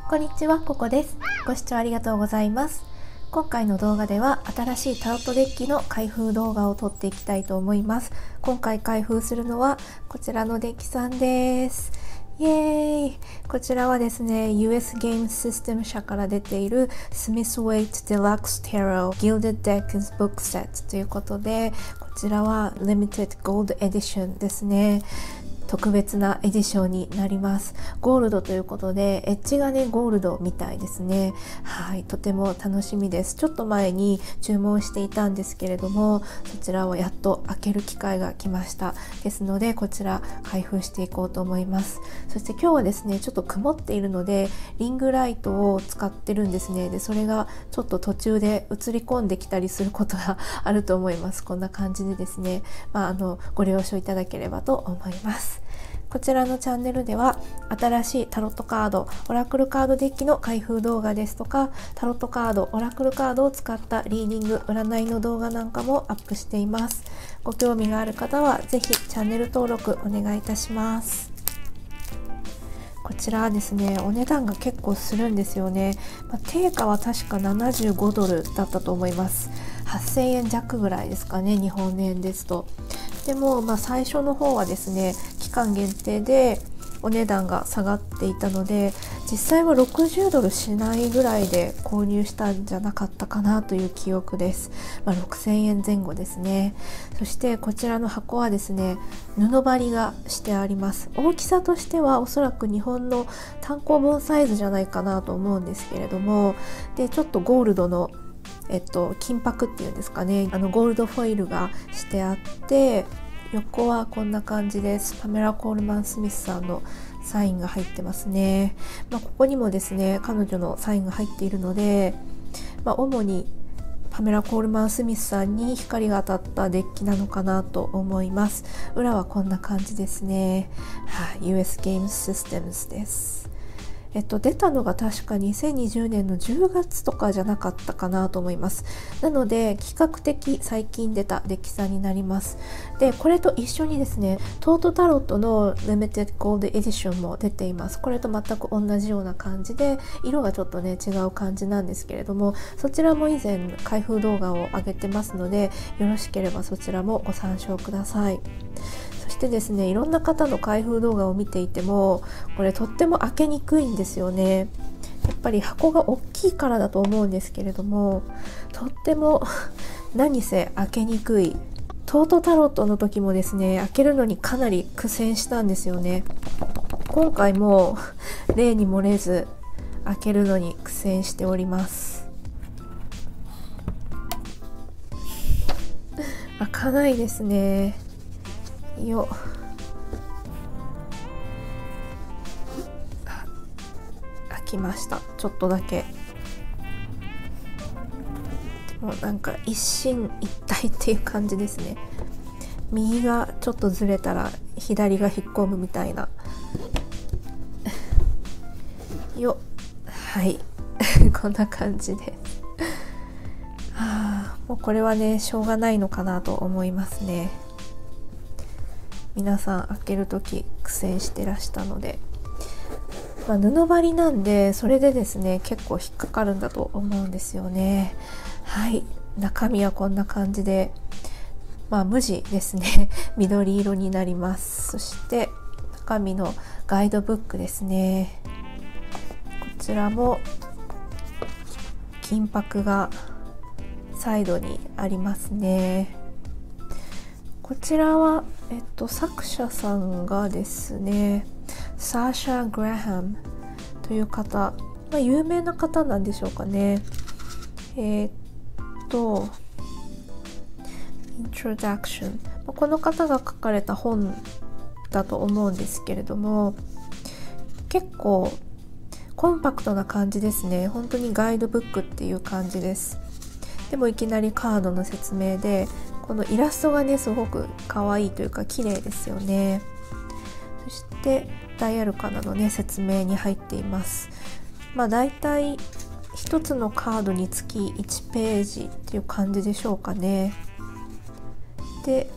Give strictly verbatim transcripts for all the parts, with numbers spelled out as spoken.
こんにちは、ここです。ご視聴ありがとうございます。今回の動画では新しいタロットデッキの開封動画を撮っていきたいと思います。今回開封するのはこちらのデッキさんです。イエーイ。こちらはですね、ユーエス ゲームシステム社から出ている Smithwaite Deluxe Tarot Gilded Decks Book Set ということで、こちらは Limited Gold Edition ですね。特別なエディションになります。ゴールドということで、エッジがね、ゴールドみたいですね。はい、とても楽しみです。ちょっと前に注文していたんですけれども、そちらをやっと開ける機会が来ました。ですので、こちら開封していこうと思います。そして今日はですね、ちょっと曇っているので、リングライトを使ってるんですね。で、それがちょっと途中で映り込んできたりすることがあると思います。こんな感じでですね、まあ、あの、ご了承いただければと思います。こちらのチャンネルでは新しいタロットカード、オラクルカードデッキの開封動画ですとか、タロットカード、オラクルカードを使ったリーディング、占いの動画なんかもアップしています。ご興味がある方はぜひチャンネル登録お願いいたします。こちらはですね、お値段が結構するんですよね。まあ、定価は確かななじゅうごドルだったと思います。はっせんえん弱ぐらいですかね、日本円ですと。でも、まあ、最初の方はですね、期間限定でお値段が下がっていたので、実際はろくじゅうドルしないぐらいで購入したんじゃなかったかなという記憶です。まあ、ろくせんえんぜん後ですね。そしてこちらの箱はですね、布張りがしてあります。大きさとしてはおそらく日本の単行本サイズじゃないかなと思うんですけれども、でちょっとゴールドのえっと、金箔っていうんですかね、あのゴールドフォイルがしてあって、横はこんな感じです。パメラ・コールマン・スミスさんのサインが入ってますね。まあ、ここにもですね、彼女のサインが入っているので、まあ、主にパメラ・コールマン・スミスさんに光が当たったデッキなのかなと思います。裏はこんな感じですね。はい、ユーエス ゲームシステムズです。えっと、出たのが確かにせんにじゅうねんのじゅうがつとかじゃなかったかなと思います。なので比較的最近出たデッキさんになります。で、これと一緒にですね、トートタロットの Limited Gold Edition も出ています。これと全く同じような感じで、色がちょっとね違う感じなんですけれども、そちらも以前開封動画を上げてますので、よろしければそちらもご参照ください。そしてですね、いろんな方の開封動画を見ていても、これとっても開けにくいんですよね。やっぱり箱が大きいからだと思うんですけれども、とっても何せ開けにくい。トートタロットの時もですね、開けるのにかなり苦戦したんですよね。今回も例に漏れず開けるのに苦戦しております。開かないですね。よ開きました。ちょっとだけ。もうなんか一進一退っていう感じですね。右がちょっとずれたら左が引っ込むみたいな。よはいこんな感じです。はあ、もうこれはねしょうがないのかなと思いますね。皆さん開けるとき苦戦してらしたので、まあ、布張りなんでそれでですね結構引っかかるんだと思うんですよね。はい、中身はこんな感じで、まあ無地ですね緑色になります。そして中身のガイドブックですね。こちらも金箔がサイドにありますね。こちらは、えっと、作者さんがですね、サーシャ・グラハムという方、まあ、有名な方なんでしょうかね。えー、っと、Introduction。この方が書かれた本だと思うんですけれども、結構コンパクトな感じですね。本当にガイドブックっていう感じです。でもいきなりカードの説明で、このイラストがねすごく可愛いというか綺麗ですよね。そしてダイアルカナのね説明に入っています。まあだいたいひとつのカードにつきいちページっていう感じでしょうかね。で、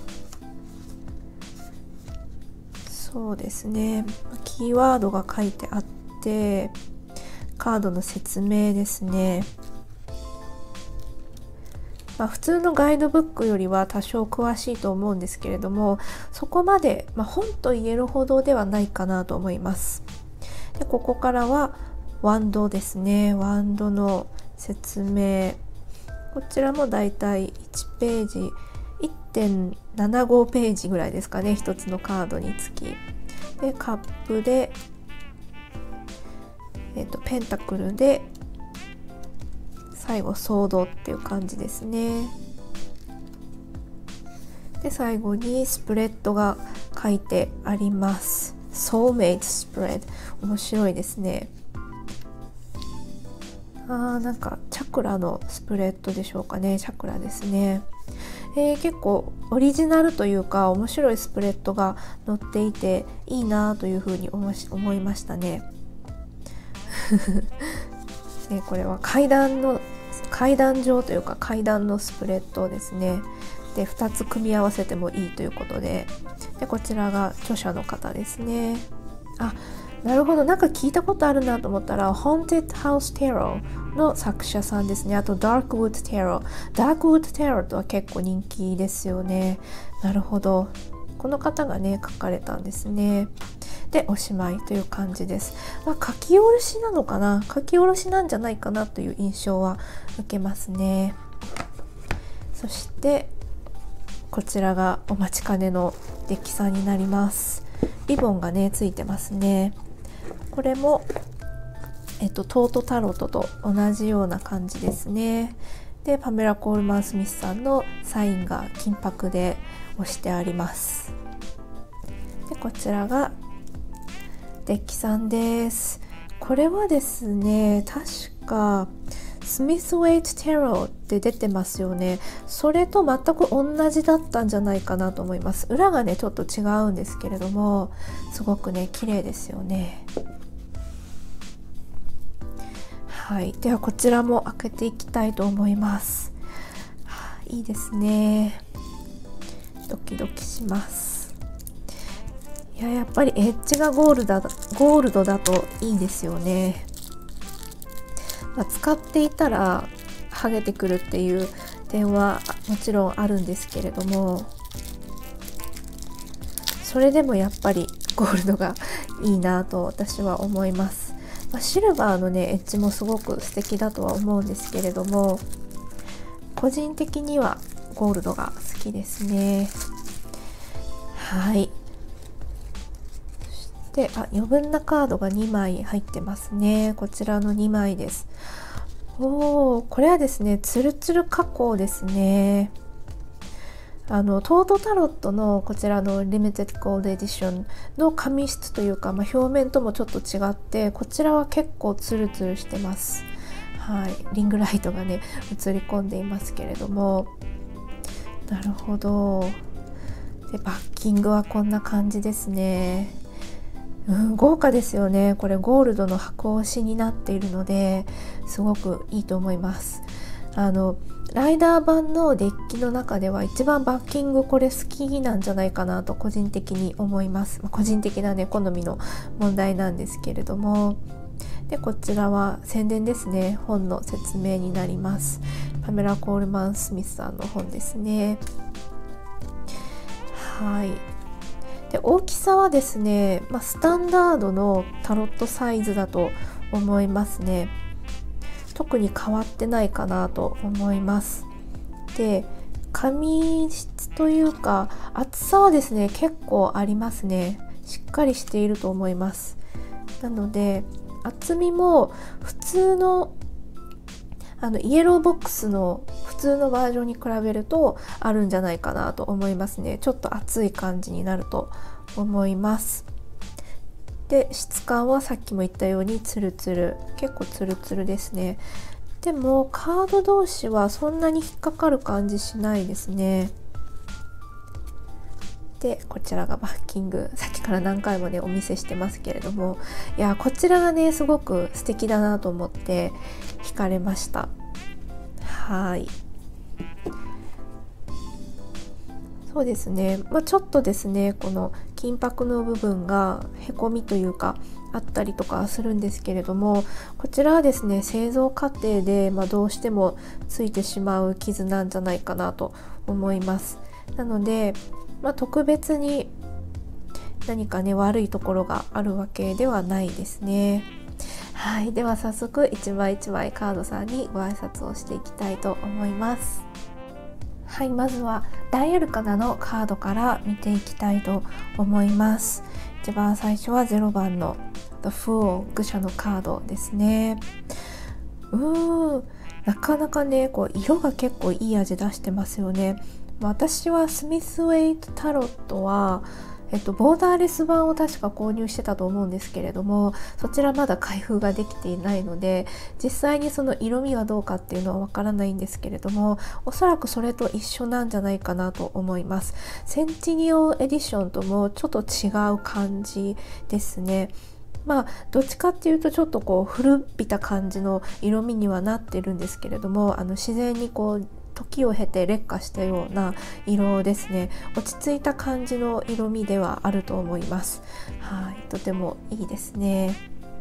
そうですね、キーワードが書いてあって、 カードの説明ですね。まあ、普通のガイドブックよりは多少詳しいと思うんですけれども、そこまで、まあ、本と言えるほどではないかなと思います。でここからはワンドですね。ワンドの説明、こちらもだいたいいちページ いってんななご ページぐらいですかね、ひとつのカードにつき。でカップで、えーと、ペンタクルで最後ソードっていう感じですね。で最後にスプレッドが書いてあります。Soulmate Spread、 面白いですね。あーなんかチャクラのスプレッドでしょうかね。チャクラですね。えー、結構オリジナルというか面白いスプレッドが載っていていいなというふうに思し思いましたね。でこれは階段の階段状というか階段のスプレッドですね。でふたつ組み合わせてもいいということで、でこちらが著者の方ですね。あ、なるほど、なんか聞いたことあるなと思ったら Haunted House Tarot の作者さんですね。あと Darkwood Tarot、 Darkwood Tarot とは結構人気ですよね。なるほど、この方がね書かれたんですね。でおしまいという感じです。まあ、書き下ろしなのかな、書き下ろしなんじゃないかなという印象は受けますね。そしてこちらがお待ちかねのデッキさんになります。リボンがねついてますね。これも、えっと、トートタロットと同じような感じですね。でパメラ・コールマン・スミスさんのサインが金箔で押してあります。でこちらがデッキさんです。これはですね、確かスミスウェイト・テロって出てますよね。それと全く同じだったんじゃないかなと思います。裏がねちょっと違うんですけれども、すごくね綺麗ですよね。はい、ではこちらも開けていきたいと思います。はあ、いいですね。ドキドキします。いや、やっぱりエッジがゴールドだ、ゴールドだといいですよね。まあ、使っていたら剥げてくるっていう点はもちろんあるんですけれども、それでもやっぱりゴールドがいいなと私は思います。まあ、シルバーのねエッジもすごく素敵だとは思うんですけれども、個人的にはゴールドが好きですね。はい。で、あ、余分なカードがにまい入ってますね。こちらのにまいです。おー、これはですね、ツルツル加工ですね。あのトートタロットのこちらのリミテッドゴールドエディションの紙質というか、まあ、表面ともちょっと違って、こちらは結構ツルツルしてます。はい、リングライトがね映り込んでいますけれども、なるほど。でバッキングはこんな感じですね。うん、豪華ですよね。これゴールドの箱押しになっているのですごくいいと思います。あのライダー版のデッキの中では一番バッキングこれ好きなんじゃないかなと個人的に思います。まあ、個人的なね好みの問題なんですけれども、でこちらは宣伝ですね。本の説明になります。パメラ・コールマン・スミスさんの本ですね。はい。で大きさはですね、まあ、スタンダードのタロットサイズだと思いますね。特に変わってないかなと思います。で紙質というか厚さはですね結構ありますね。しっかりしていると思います。なので厚みも普通のあのイエローボックスの普通のバージョンに比べるとあるんじゃないかなと思いますね。ちょっと厚い感じになると思います。で質感はさっきも言ったようにツルツル、結構ツルツルですね。でもカード同士はそんなに引っかかる感じしないですね。でこちらがバッキング、さっきから何回もねお見せしてますけれども、いやこちらがねすごく素敵だなと思って惹かれました。はい、そうですね、まあ、ちょっとですねこの金箔の部分がへこみというかあったりとかするんですけれども、こちらはですね製造過程で、まあ、どうしてもついてしまう傷なんじゃないかなと思います。なので、まあ、特別に何かね悪いところがあるわけではないですね。はい、では早速一枚一枚カードさんにご挨拶をしていきたいと思います。はい、まずは大アルカナのカードから見ていきたいと思います。一番最初はゼロばんの The Fool 愚者のカードですね。うーん、なかなかねこう色が結構いい味出してますよね。私はスミスウェイトタロットはえっと、ボーダーレス版を確か購入してたと思うんですけれども、そちらまだ開封ができていないので実際にその色味がどうかっていうのはわからないんですけれども、おそらくそれと一緒なんじゃないかなと思います。センティニオエディションともちょっと違う感じですね。まあどっちかっていうとちょっとこう古びた感じの色味にはなってるんですけれども、あの自然にこう時を経て劣化したような色ですね。落ち着いた感じの色味ではあると思います。はい、とてもいいですね。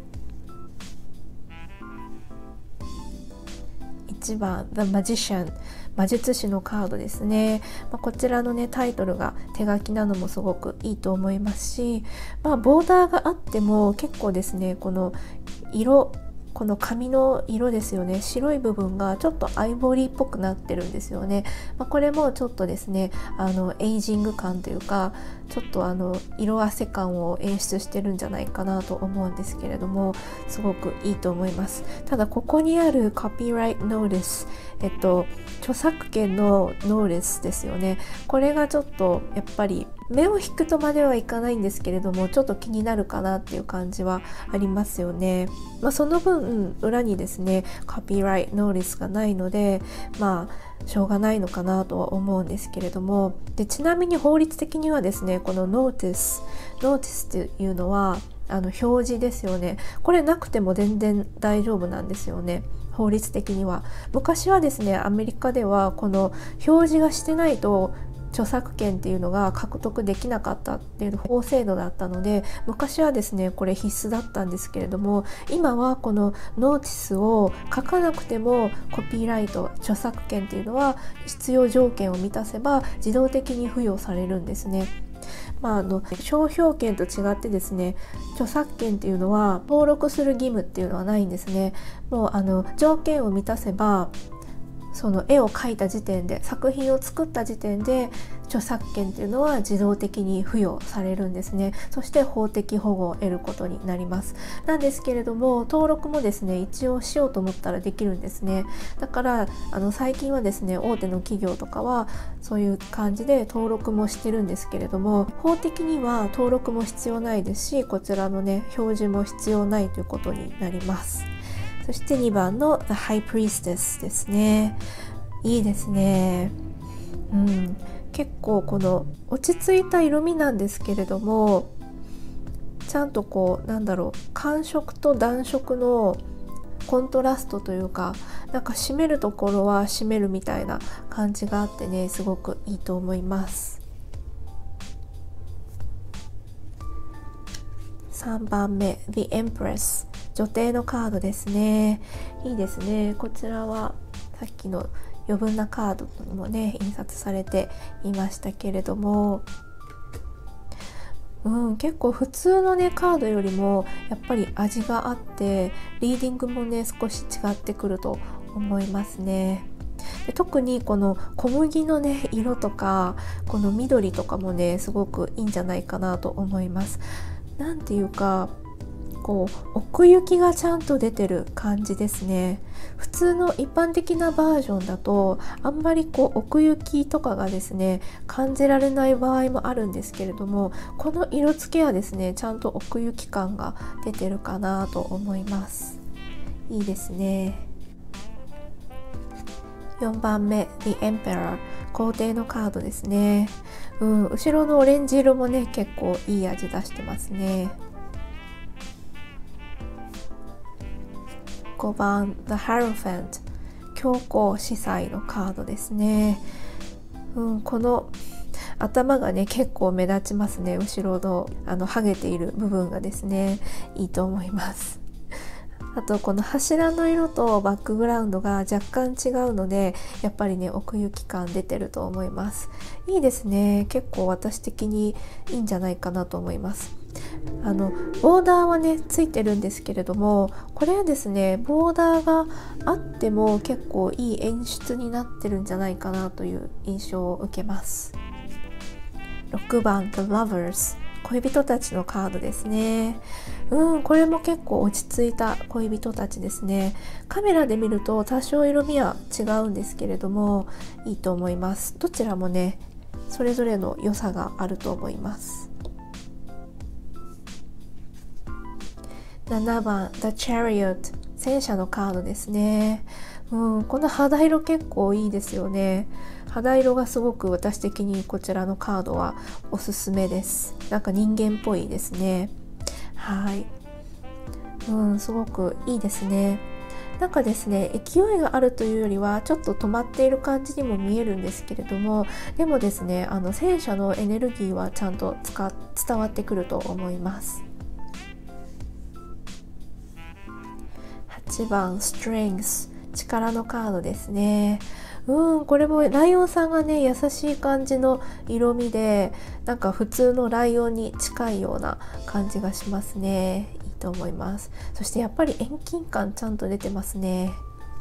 いちばん The Magician 魔術師のカードですね。まあ、こちらのねタイトルが手書きなのもすごくいいと思いますし、まあ、ボーダーがあっても結構ですねこの色この紙の色ですよね、白い部分がちょっとアイボリーっぽくなってるんですよね。まあ、これもちょっとですねあのエイジング感というかちょっとあの色あせ感を演出してるんじゃないかなと思うんですけれども、すごくいいと思います。ただここにあるコピーライトノーリス、えっと著作権のノーリスですよね。これがちょっとやっぱり目を引くとまではいかないんですけれども、ちょっと気になるかなっていう感じはありますよね。まあ、その分裏にですねコピーライトノーリスがないので、まあしょうがないのかなとは思うんですけれども、でちなみに法律的にはですねこのノーティスノーティスっていうのはあの表示ですよね。これなくても全然大丈夫なんですよね、法律的には。昔はですねアメリカではこの表示がしてないと著作権っていうのが獲得できなかったっていう法制度だったので、昔はですねこれ必須だったんですけれども、今はこのノーティスを書かなくてもコピーライト著作権っていうのは必要条件を満たせば自動的に付与されるんですね。まあ、あの商標権と違ってですね著作権っていうのは登録する義務っていうのはないんですね。もうあの条件を満たせばその絵を描いた時点で作品を作った時点で著作権っていうのは自動的に付与されるんですね。そして法的保護を得ることになります。なんですけれども登録もですね一応しようと思ったらできるんですね。だからあの最近はですね大手の企業とかはそういう感じで登録もしてるんですけれども、法的には登録も必要ないですし、こちらのね表示も必要ないということになります。そしてにばんの The High Priestess ですね。いいですね。うん、結構この落ち着いた色味なんですけれども、ちゃんとこうなんだろう寒色と暖色のコントラストというか、なんか締めるところは締めるみたいな感じがあってね、すごくいいと思います。さんばんめ The Empress 女帝のカードですね。いいですね。こちらはさっきの余分なカードにもね印刷されていましたけれども、うん、結構普通のねカードよりもやっぱり味があってリーディングもね少し違ってくると思いますね。で特にこの小麦のね色とかこの緑とかもねすごくいいんじゃないかなと思います。なんていうかこう奥行きがちゃんと出てる感じですね。普通の一般的なバージョンだとあんまりこう奥行きとかがですね感じられない場合もあるんですけれども、この色付けはですねちゃんと奥行き感が出てるかなと思います。いいですね。よんばんめ The Emperor 皇帝のカードですね。うん、後ろのオレンジ色もね結構いい味出してますね。ごばん The Hierophant 教皇司祭のカードですね。うん、この頭がね結構目立ちますね。後ろのあのハゲている部分がですね、いいと思います。あとこの柱の色とバックグラウンドが若干違うので、やっぱりね奥行き感出てると思います。いいですね。結構私的にいいんじゃないかなと思います。あのボーダーはねついてるんですけれども、これはですねボーダーがあっても結構いい演出になってるんじゃないかなという印象を受けます。ろくばん The Lovers、 恋人たちのカードですね。うん、これも結構落ち着いた恋人たちですね。カメラで見ると多少色味は違うんですけれども、いいと思います。どちらもねそれぞれの良さがあると思います。ななばん The Chariot、 戦車のカードですね。うん、この肌色結構いいですよね。肌色がすごく私的にこちらのカードはおすすめです。なんか人間っぽいですね。はい、うん、すごくいいですね。なんかですね勢いがあるというよりはちょっと止まっている感じにも見えるんですけれども、でもですねあの戦車のエネルギーはちゃんと使伝わってくると思います。はちばん Strength、 力のカードですね。うん、これもライオンさんがね優しい感じの色味で、なんか普通のライオンに近いような感じがしますね。いいと思います。そしてやっぱり遠近感ちゃんと出てますね。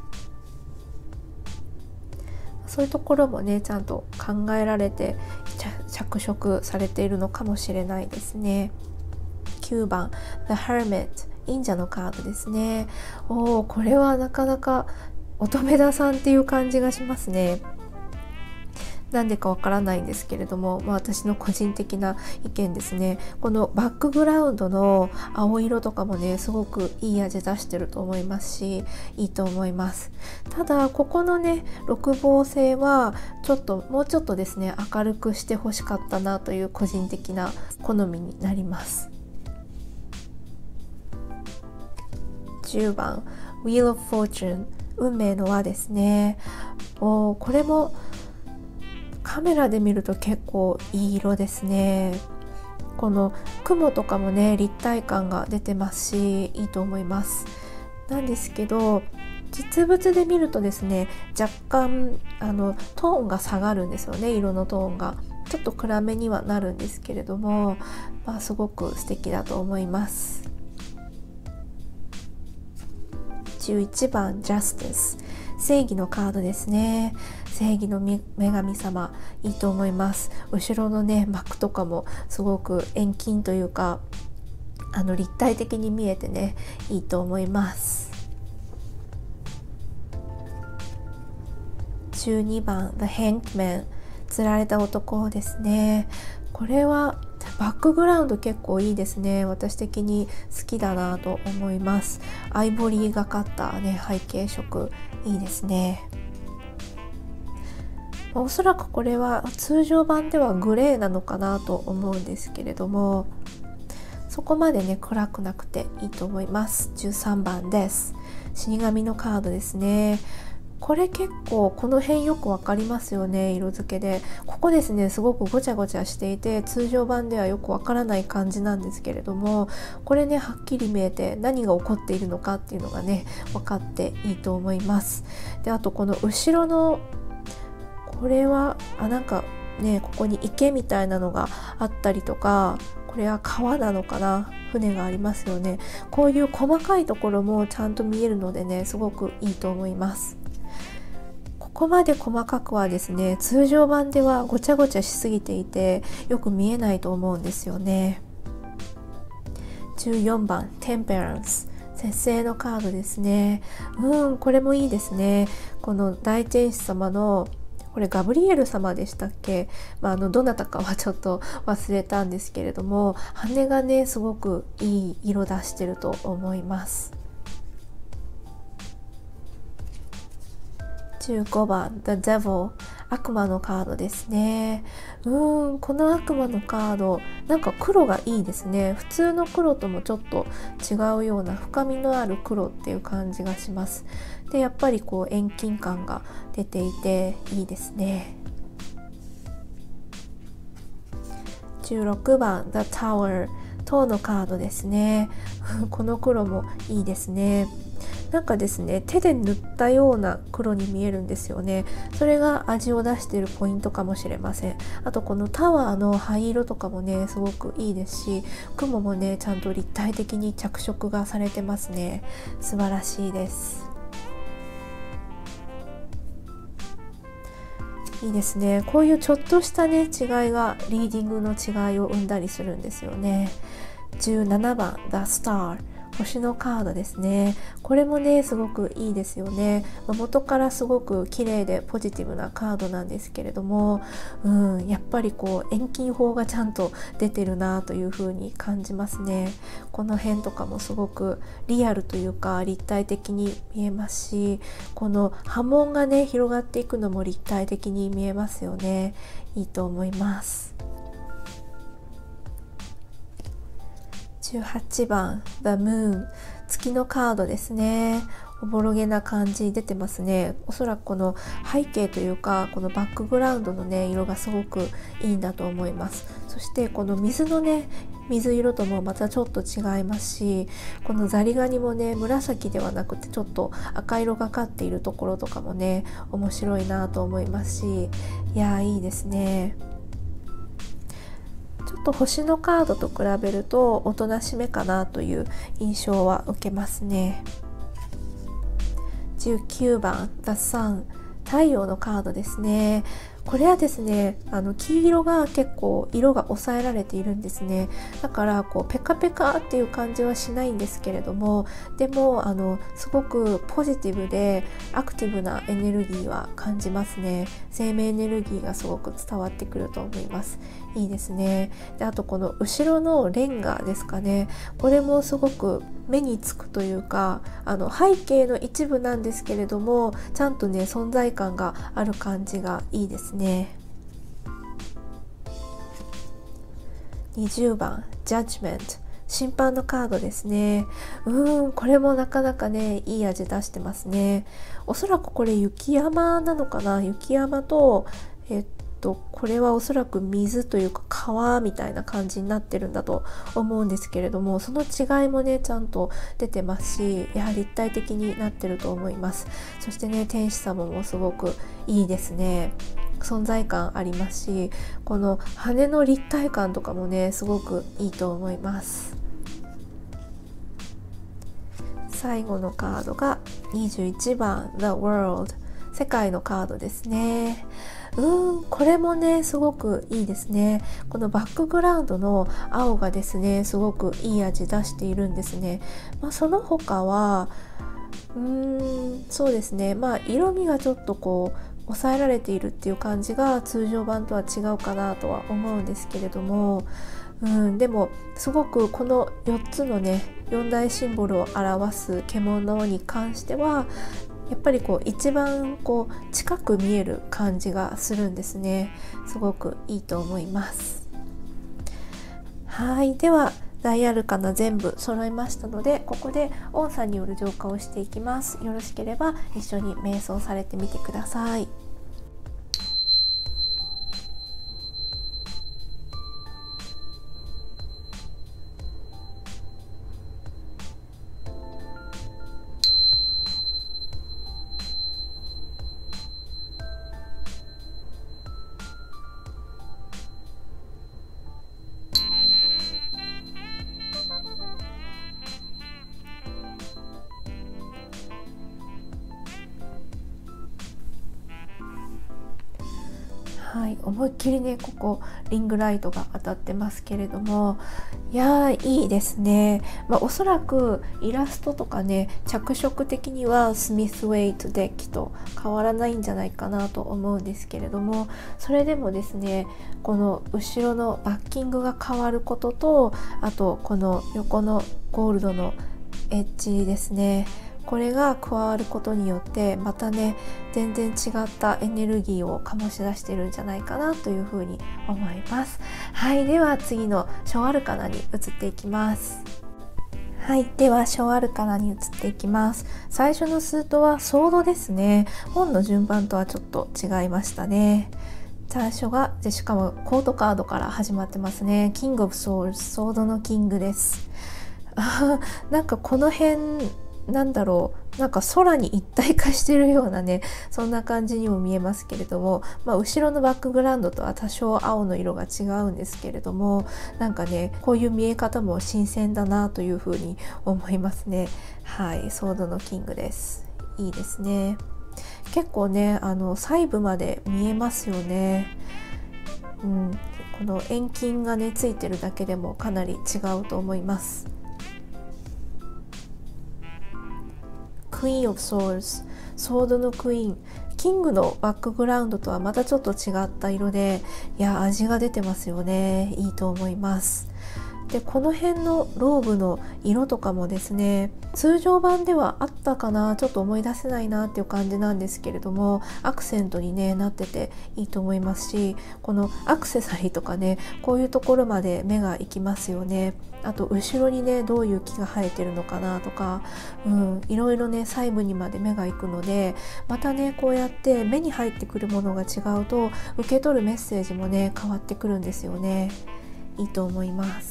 そういうところもねちゃんと考えられて着色されているのかもしれないですね。きゅうばん The Hermit、 忍者のカードですね。おー、これはなかなか乙女座さんっていう感じがしますね。なんでかわからないんですけれども、まあ、私の個人的な意見ですね。このバックグラウンドの青色とかもねすごくいい味出してると思いますし、いいと思います。ただここのね六芒星はちょっともうちょっとですね明るくしてほしかったなという個人的な好みになります。じゅうばん Wheel of Fortune、 運命の輪ですね。おー、これもカメラで見ると結構いい色ですね。この雲とかもね立体感が出てますし、いいと思います。なんですけど実物で見るとですね若干あのトーンが下がるんですよね。色のトーンがちょっと暗めにはなるんですけれども、まあ、すごく素敵だと思います。じゅういちばん Justice、 正義のカードですね。正義の女神様、いいと思います。後ろのね幕とかもすごく遠近というかあの立体的に見えてねいいと思います。じゅうにばん The Hanged Man、 釣られた男ですね。これはバックグラウンド結構いいですね。私的に好きだなと思います。アイボリーがかったね背景色いいですね。おそらくこれは通常版ではグレーなのかなと思うんですけれども、そこまでね暗くなくていいと思います。じゅうさんばんです。死神のカードですね。これ結構この辺よくわかりますよね、色付けで。ここですねすごくごちゃごちゃしていて通常版ではよくわからない感じなんですけれども、これねはっきり見えて何が起こっているのかっていうのがね分かっていいと思います。であとこの後ろのこれはあなんかねここに池みたいなのがあったりとか、これは川なのかな、船がありますよね。こういう細かいところもちゃんと見えるのでねすごくいいと思います。ここまで細かくはですね通常版ではごちゃごちゃしすぎていてよく見えないと思うんですよね。じゅうよんばん Temperance、 節制のカードですね。うんこれもいいですね。この大天使様のこれガブリエル様でしたっけ、まあ、あのどなたかはちょっと忘れたんですけれども、羽がねすごくいい色出してると思います。じゅうごばん The Devil、 悪魔のカードですね。うーんこの悪魔のカードなんか黒がいいですね。普通の黒ともちょっと違うような深みのある黒っていう感じがします。でやっぱりこう遠近感が出ていていいですね。 じゅうろくばん The Tower 塔のカードですねこの黒もいいですね。なんかですね、手で塗ったような黒に見えるんですよね。それが味を出しているポイントかもしれません。あとこのタワーの灰色とかもねすごくいいですし、雲もねちゃんと立体的に着色がされてますね。素晴らしいです。いいですね。こういうちょっとしたね違いがリーディングの違いを生んだりするんですよね。じゅうななばん The Star、星のカードですね。これもねすごくいいですよね。元からすごく綺麗でポジティブなカードなんですけれども、うん、やっぱりこう遠近法がちゃんと出てるなという風に感じますね。この辺とかもすごくリアルというか立体的に見えますし、この波紋がね広がっていくのも立体的に見えますよね。いいと思います。じゅうはちばん The Moon、 月のカードですね。おぼろげな感じ出てますね。おそらくこの背景というかこのバックグラウンドのね色がすごくいいんだと思います。そしてこの水のね水色ともまたちょっと違いますし、このザリガニもね紫ではなくてちょっと赤色がかっているところとかもね面白いなと思いますし、いやーいいですね。ちょっと星のカードと比べるとおとなしめかなという印象は受けますね。じゅうきゅうばん The Sun、 太陽のカードですね。これはですねあの黄色が結構色が抑えられているんですね。だからこうペカペカっていう感じはしないんですけれども、でもあのすごくポジティブでアクティブなエネルギーは感じますね。生命エネルギーがすごく伝わってくると思います。いいですね。であとこの後ろのレンガですかね、これもすごく目につくというか、あの背景の一部なんですけれどもちゃんとね存在感がある感じがいいですね。にじゅうばん Judgment、 審判のカードですね。うーんこれもなかなかねいい味出してますね。おそらくこれ雪山なのかな。雪山とえっとこれはおそらく水というか川みたいな感じになってるんだと思うんですけれども、その違いもねちゃんと出てますし、やはり立体的になってると思います。そしてね天使様もすごくいいですね。存在感ありますし、この羽の立体感とかもねすごくいいと思います。最後のカードがにじゅういちばん The World、 世界のカードですね。うーんこれもねすごくいいですね。このバックグラウンドの青がですねすごくいい味出しているんですね。まあ、その他はうーんそうですね、まあ色味がちょっとこう抑えられているっていう感じが通常版とは違うかなとは思うんですけれども、うん、でもすごくこのよっつのねよん大シンボルを表す獣に関してはやっぱりこう一番こう近く見える感じがするんですね。すごくいいと思います。はい、では大アルカナ全部揃いましたので、ここでオンさんによる浄化をしていきます。よろしければ一緒に瞑想されてみてください。はい、思いっきりねここリングライトが当たってますけれども、いやーいいですね。まあ、おそらくイラストとかね着色的にはスミスウェイトデッキと変わらないんじゃないかなと思うんですけれども、それでもですねこの後ろのバッキングが変わることと、あとこの横のゴールドのエッジですね、これが加わることによってまたね全然違ったエネルギーを醸し出してるんじゃないかなというふうに思います。はい、では次の小アルカナに移っていきます。はい、では小アルカナに移っていきます。最初のスートはソードですね。本の順番とはちょっと違いましたね。 最初がでしかもコートカードから始まってますね。キングオブソウルズ、ソードのキングです。あなんかこの辺なんだろう、なんか空に一体化してるようなね、そんな感じにも見えますけれども、まあ、後ろのバックグラウンドとは多少青の色が違うんですけれども、なんかねこういう見え方も新鮮だなというふうに思いますね。はい、ソードのキングです。いいですね。結構ねあの細部まで見えますよね。うん、この遠近がねついてるだけでもかなり違うと思います。クイーン・オブ・ソールズ、ソードのクイーン、キングのバックグラウンドとはまたちょっと違った色で、いや味が出てますよね。いいと思います。でこの辺のローブの色とかもですね、通常版ではあったかな、ちょっと思い出せないなっていう感じなんですけれども、アクセントに、ね、なってていいと思いますし、このアクセサリーとかね、こういうところまで目がいきますよね。あと後ろにねどういう木が生えてるのかなとか、うん、いろいろね細部にまで目がいくので、またねこうやって目に入ってくるものが違うと受け取るメッセージもね変わってくるんですよね。いいと思います。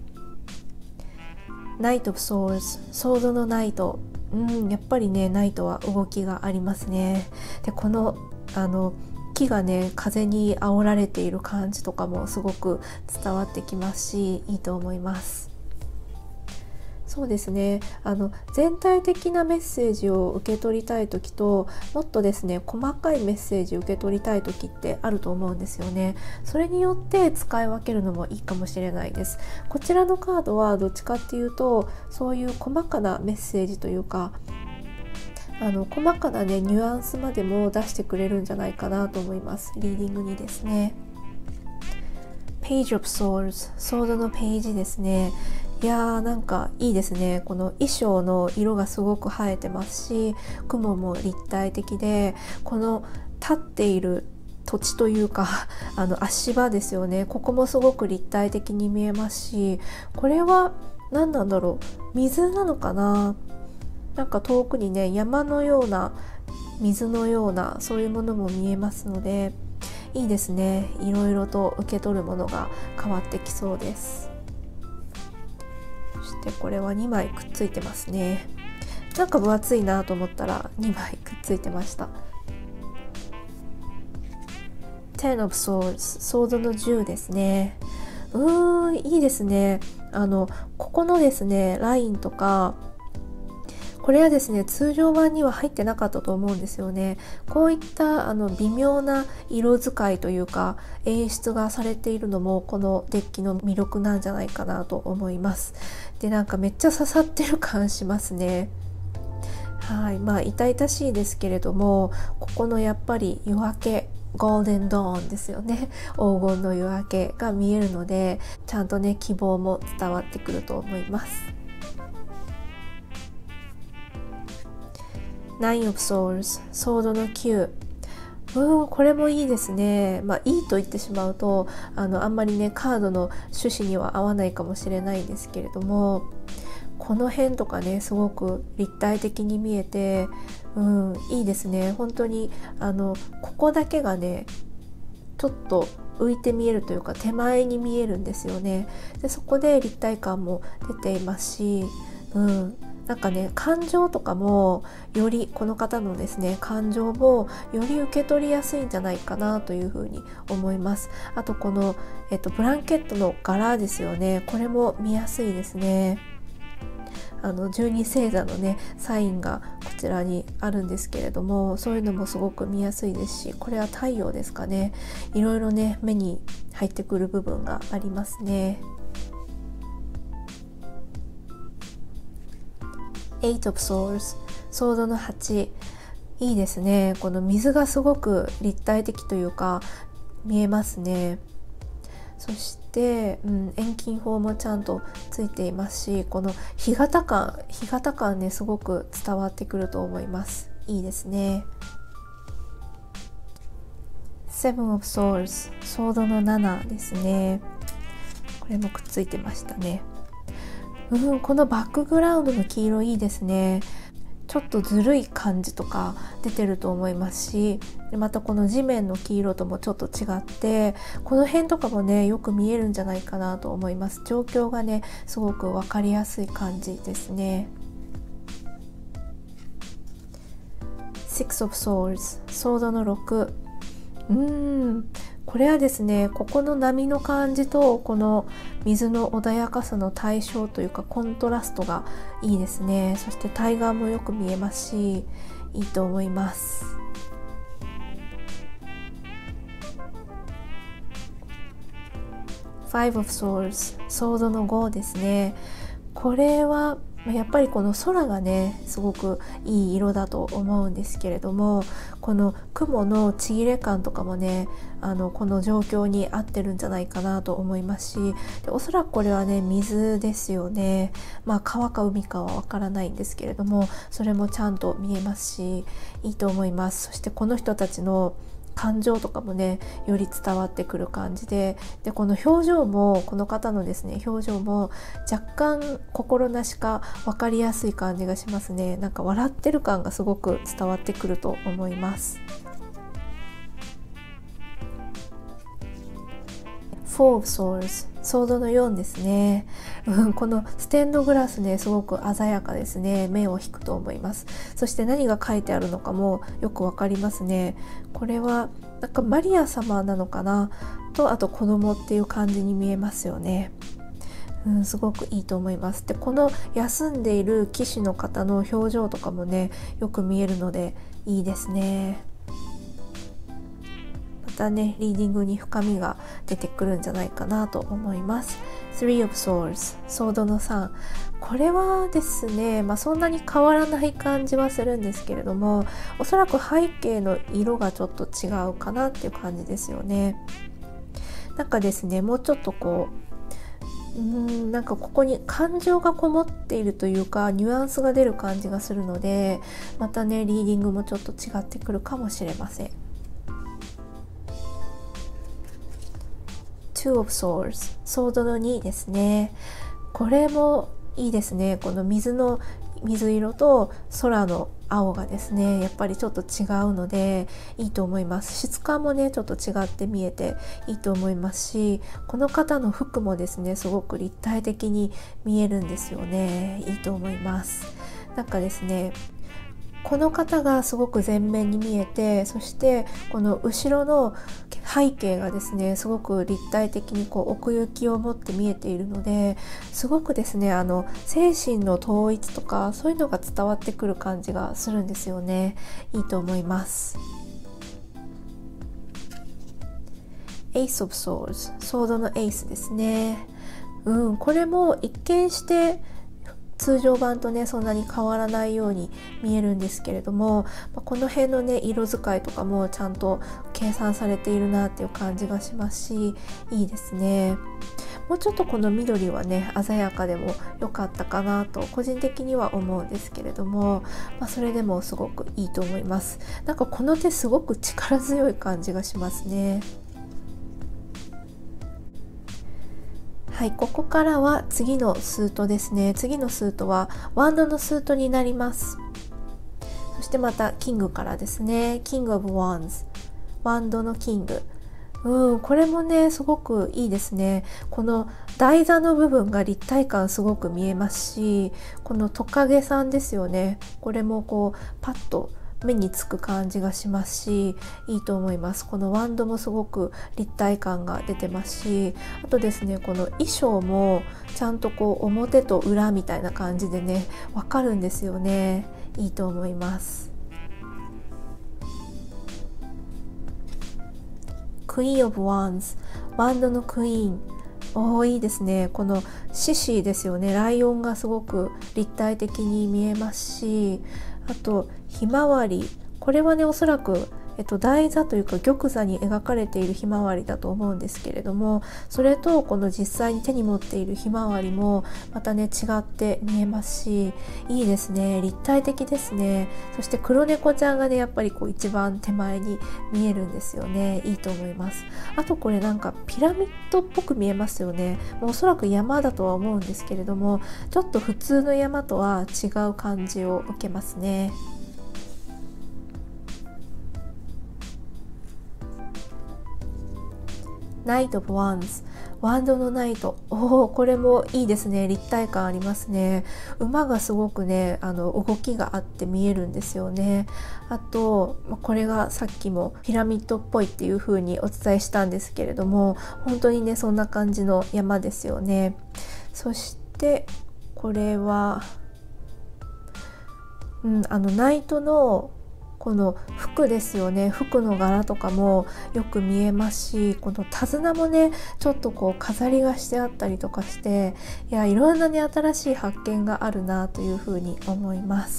ナイト・オブ・ソールズ、ソードのナイト、うん、やっぱりねナイトは動きがありますね。でこのあの木がね風に煽られている感じとかもすごく伝わってきますし、いいと思います。そうですね、あの全体的なメッセージを受け取りたい時と、もっとですね細かいメッセージを受け取りたい時ってあると思うんですよね。それによって使い分けるのもいいかもしれないです。こちらのカードはどっちかっていうと、そういう細かなメッセージというか、あの細かなねニュアンスまでも出してくれるんじゃないかなと思います。リーディングにですね。Page of Swords、ソードのページですね。いやーなんかいいですね。この衣装の色がすごく映えてますし、雲も立体的で、この立っている土地というかあの足場ですよね、ここもすごく立体的に見えますし、これは何なんだろう、水なのかな、なんか遠くにね山のような水のようなそういうものも見えますので、いいですね。いろいろと受け取るものが変わってきそうです。そしてこれはにまいくっついてますね。なんか分厚いなと思ったらにまいくっついてました。Ten of Swords、ソードのじゅうですね。うーん、いいですね。あのここのですねラインとか、これはですね通常版には入ってなかったと思うんですよね。こういったあの微妙な色使いというか演出がされているのもこのデッキの魅力なんじゃないかなと思います。でなんかめっちゃ刺さってる感しますね。はい、まあ痛々しいですけれども、ここのやっぱり夜明け、ゴールデンドーンですよね、黄金の夜明けが見えるので、ちゃんとね希望も伝わってくると思います。ナイン of Swords、ソードのきゅう、うん、これもいいですね。まあいいと言ってしまうとあのあんまりねカードの趣旨には合わないかもしれないんですけれども、この辺とかねすごく立体的に見えて、うん、いいですね。本当にあのここだけがねちょっと浮いて見えるというか手前に見えるんですよね。でそこで立体感も出ていますし、うん、なんかね感情とかもよりこの方のですね感情もより受け取りやすいんじゃないかなというふうに思います。あとこの、えっと、ブランケットの柄ですよね、これも見やすいですね。あの十二星座のねサインがこちらにあるんですけれども、そういうのもすごく見やすいですし、これは太陽ですかね、いろいろね目に入ってくる部分がありますね。エイト of Swords、ソードのはち、いいですね。この水がすごく立体的というか見えますね。そして、うん、遠近法もちゃんとついていますし、この干潟感干潟感ねすごく伝わってくると思います。いいですね。セブン of Swords、ソードのななですね。これもくっついてましたね。うん、このバックグラウンドの黄色いいですね。 ちょっとずるい感じとか出てると思いますし、でまたこの地面の黄色ともちょっと違って、この辺とかもねよく見えるんじゃないかなと思います。状況がねすごく分かりやすい感じですね。Six of Swords、 ソードのろく。うーんこれはですね、ここの波の感じとこの水の穏やかさの対照というかコントラストがいいですね。そして対岸もよく見えますし、いいと思います。Five of Swords、 ソードのごですね。これはやっぱりこの空がねすごくいい色だと思うんですけれども、この雲のちぎれ感とかもねあのこの状況に合ってるんじゃないかなと思いますし、でおそらくこれはね水ですよね。まあ川か海かはわからないんですけれども、それもちゃんと見えますし、いいと思います。そしてこの人たちの感情とかもねより伝わってくる感じで、でこの表情もこの方のですね表情も若干心なしか分かりやすい感じがしますね。なんか笑ってる感がすごく伝わってくると思います。Four of Swords、 ソードのよんですね、うん、このステンドグラスねすごく鮮やかですね。目を引くと思います。そして何が書いてあるのかもよくわかりますね。これはなんかマリア様なのかなと、あと子供っていう感じに見えますよね。うん、すごくいいと思います。でこの休んでいる騎士の方の表情とかもねよく見えるのでいいですね。またねリーディングに深みが出てくるんじゃないかなと思います。 Three of Swords、 ソードのさん。これはですね、まあ、そんなに変わらない感じはするんですけれども、おそらく背景の色がちょっと違うかなっていう感じですよね。なんかですねもうちょっとこううーんなんかここに感情がこもっているというかニュアンスが出る感じがするので、またねリーディングもちょっと違ってくるかもしれません。Two of Swords、 ソードのにですね。これもいいですね。この水の水色と空の青がですねやっぱりちょっと違うのでいいと思います。質感もねちょっと違って見えていいと思いますし、この方の服もですねすごく立体的に見えるんですよね。いいと思います。なんかですねこの方がすごく前面に見えて、そしてこの後ろの背景がですねすごく立体的にこう奥行きを持って見えているので、すごくですねあの精神の統一とかそういうのが伝わってくる感じがするんですよね。いいと思います。Ace of Swords、 ソードのエースですね。うん、これも一見して通常版とねそんなに変わらないように見えるんですけれども、この辺のね色使いとかもちゃんと計算されているなっていう感じがしますし、いいですね。もうちょっとこの緑はね鮮やかでも良かったかなと個人的には思うんですけれども、まあ、それでもすごくいいと思います。なんかこの手すごく力強い感じがしますね。はい、ここからは次のスートですね。次のスートはワンドのスートになります。そしてまたキングからですね。キングオブワンズ、ワンドのキング。うん、これもねすごくいいですね。この台座の部分が立体感すごく見えますし、このトカゲさんですよね。これもこうパッと目につく感じがしますし、いいと思います。このワンドもすごく立体感が出てますし、あとですねこの衣装もちゃんとこう表と裏みたいな感じでねわかるんですよね。いいと思います。クイーン・オブ・ワンズ、ワンドのクイーン。おー、いいですね。この獅子ですよね。ライオンがすごく立体的に見えますし、あとひまわり、これはねおそらくえっと、台座というか玉座に描かれているひまわりだと思うんですけれども、それとこの実際に手に持っているひまわりもまたね違って見えますし、いいですね。立体的ですね。そして黒猫ちゃんがねやっぱりこう一番手前に見えるんですよね。いいと思います。あとこれなんかピラミッドっぽく見えますよね。もうおそらく山だとは思うんですけれども、ちょっと普通の山とは違う感じを受けますね。ナイト・オブ・ワンズ、ワンドのナイト。おお、これもいいですね。立体感ありますね。馬がすごくねあの動きがあって見えるんですよね。あとこれがさっきもピラミッドっぽいっていう風にお伝えしたんですけれども、本当にねそんな感じの山ですよね。そしてこれは、うん、あのナイトのこの服ですよね。服の柄とかもよく見えますし、この手綱もねちょっとこう飾りがしてあったりとかして、いやいろんなね新しい発見があるなというふうに思います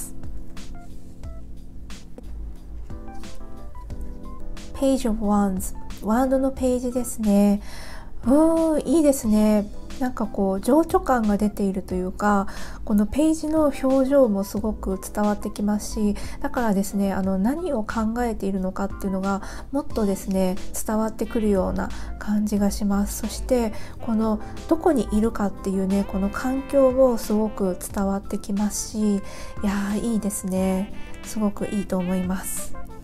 。Page of Wands、 ワンドのページですね。うーん、いいですね。なんかこう情緒感が出ているというか、このページの表情もすごく伝わってきますし、だからですねあの何を考えているのかっていうのがもっとですね伝わってくるような感じがします。そしてこのどこにいるかっていうねこの環境もすごく伝わってきますし、いやーいいですね。すごくいいと思います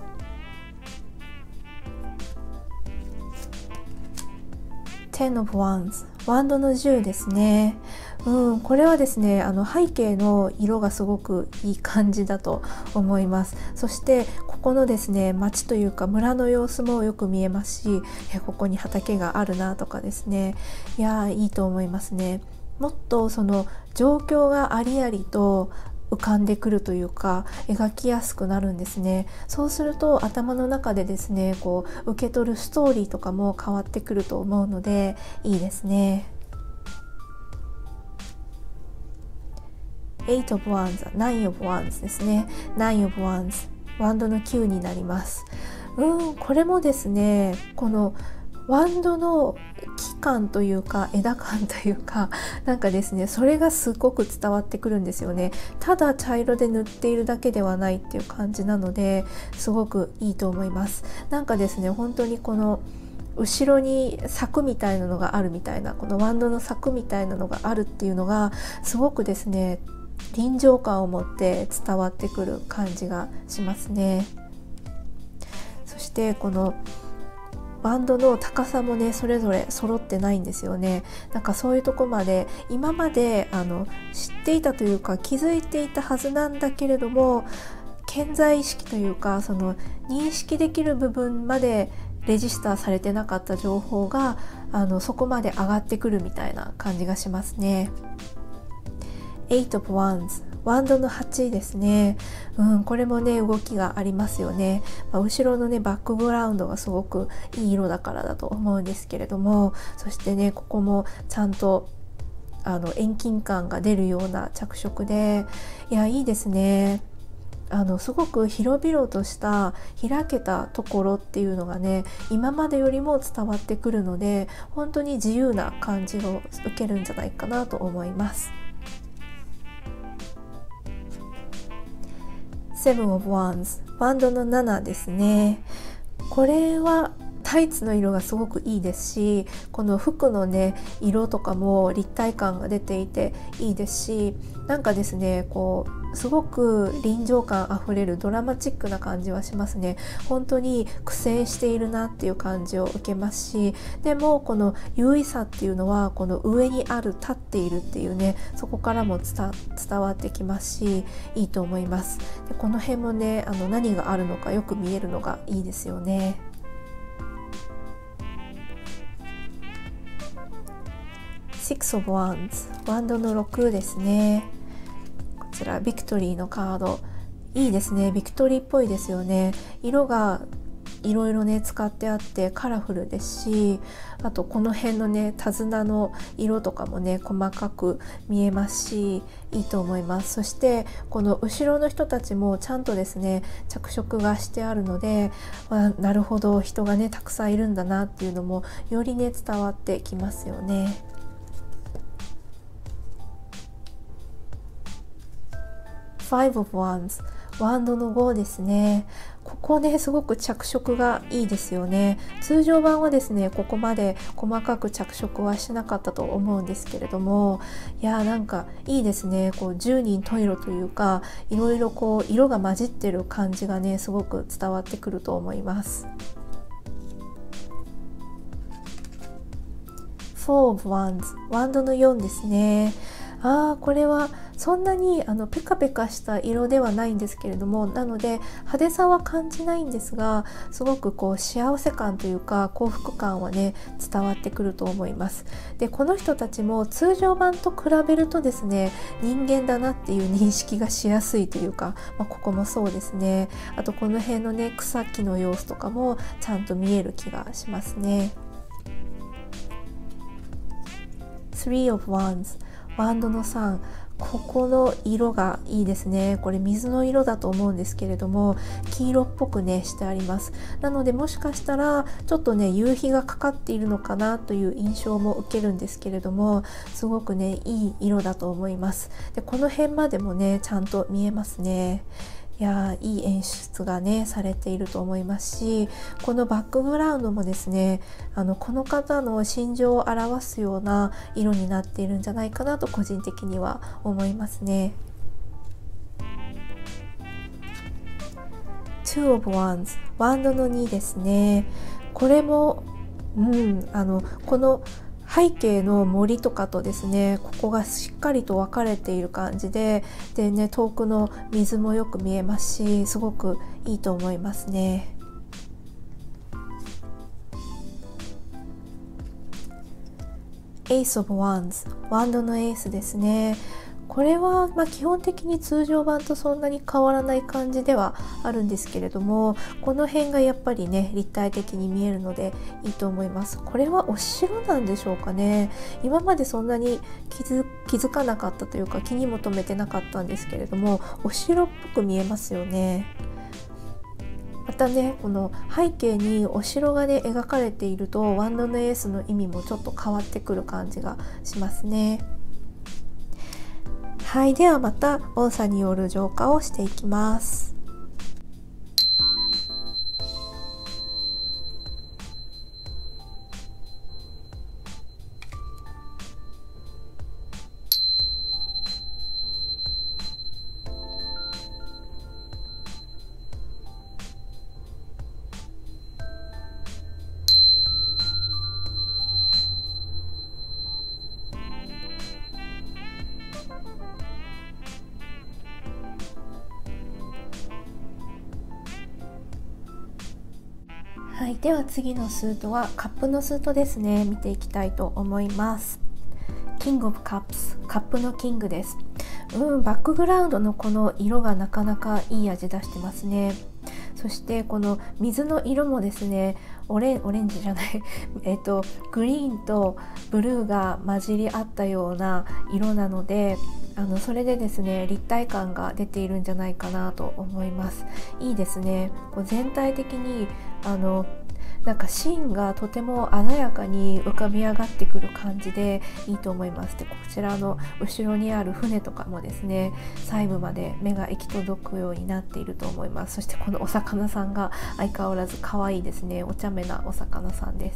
。Ten of Wands、 ワンドのじゅうですね。うん、これはですねあの背景の色がすごくいい感じだと思います。そしてここのですね町というか村の様子もよく見えますし、ここに畑があるなとかですね、いやーいいと思いますね。もっとその状況がありありと浮かんでくるというか描きやすくなるんですね。そうすると頭の中でですねこう受け取るストーリーとかも変わってくると思うのでいいですね。エイト of Wands、 ナイン of Wands ですね。ナイン of Wands、 ワンドのきゅうになります。うん、これもですねこのワンドの木感というか枝感というかなんかですねそれがすごく伝わってくるんですよね。ただ茶色で塗っているだけではないっていう感じなのですごくいいと思います。なんかですね本当にこの後ろに柵みたいなのがあるみたいな、このワンドの柵みたいなのがあるっていうのがすごくですね臨場感を持って伝わってくる感じがしますね。そしてこのバンドの高さもねそれぞれ揃ってないんですよね。なんかそういうとこまで今まであの知っていたというか気づいていたはずなんだけれども、顕在意識というかその認識できる部分までレジスターされてなかった情報があのそこまで上がってくるみたいな感じがしますね。エイト of Wands、 ワンドのはちですね。うん、これもね動きがありますよね。まあ、後ろのねバックグラウンドがすごくいい色だからだと思うんですけれども、そしてねここもちゃんとあの遠近感が出るような着色で、いやいいですね。あのすごく広々とした開けたところっていうのがね今までよりも伝わってくるので、本当に自由な感じを受けるんじゃないかなと思います。セブン of Wands、 バンドのななですね。これはタイツの色がすごくいいですし、この服のね色とかも立体感が出ていていいですし、なんかですねこうすごく臨場感あふれるドラマチックな感じはしますね。本当に苦戦しているなっていう感じを受けますし、でもこの優位さっていうのはこの上にある立っているっていうねそこからも伝、伝わってきますしいいと思います。でこの辺もねあの何があるのかよく見えるのがいいですよね。シックス of Wands、 ワンドのろくですね。こちらビクトリーのカード、いいですね。ビクトリーっぽいですよね。色がいろいろね使ってあってカラフルですし、あとこの辺のね手綱の色とかもね細かく見えますし、いいと思います。そしてこの後ろの人たちもちゃんとですね着色がしてあるので、まあ、なるほど人がねたくさんいるんだなっていうのもよりね伝わってきますよね。Five of Wands、 ワンドのごですね。ここねすごく着色がいいですよね。通常版はですねここまで細かく着色はしなかったと思うんですけれども、いやーなんかいいですね。こう十人十色というか、いろいろこう色が混じってる感じがねすごく伝わってくると思います。Four of Wands、 ワンドのよんですね。あーこれはそんなにあのペカペカした色ではないんですけれども、なので派手さは感じないんですが、すごくこう幸せ感というか幸福感はね伝わってくると思います。でこの人たちも通常版と比べるとですね人間だなっていう認識がしやすいというか、まあ、ここもそうですね。あとこの辺のね草木の様子とかもちゃんと見える気がしますね。Three of Wands、 ワンドのさん、ここの色がいいですね。これ水の色だと思うんですけれども、黄色っぽくねしてあります。なのでもしかしたらちょっとね夕日がかかっているのかなという印象も受けるんですけれども、すごくねいい色だと思います。でこの辺までもねちゃんと見えますね。いやーいい演出がねされていると思いますし、このバックグラウンドもですねあのこの方の心情を表すような色になっているんじゃないかなと個人的には思いますね。Two of Wands、 ワンドのにですね。これも、うん、あのこの背景の森とかとですねここがしっかりと分かれている感じで、でね遠くの水もよく見えますし、すごくいいと思いますね。Ace of Wands、 ワンドのエースですね。これはまあ基本的に通常版とそんなに変わらない感じではあるんですけれども、この辺がやっぱりね立体的に見えるのでいいと思います。これはお城なんでしょうかね。今までそんなに気づ、気づかなかったというか気にも留めてなかったんですけれども、お城っぽく見えますよね。またねこの背景にお城がね描かれているとワンドのエースの意味もちょっと変わってくる感じがしますね。はい、ではまた音叉による浄化をしていきます。はい、では次のスートはカップのスートですね。見ていきたいと思います。キングオブカップス、カップのキングです。うん、バックグラウンドのこの色がなかなかいい味出してますね。そしてこの水の色もですね、オレン、オレンジじゃないえっとグリーンとブルーが混じり合ったような色なので、あのそれでですね立体感が出ているんじゃないかなと思います。いいですね。こう全体的にあのなんかシーンがとても鮮やかに浮かび上がってくる感じでいいと思います。でこちらの後ろにある船とかもですね細部まで目が行き届くようになっていると思います。そしてこのお魚さんが相変わらず可愛いですね。お茶目なお魚さんです。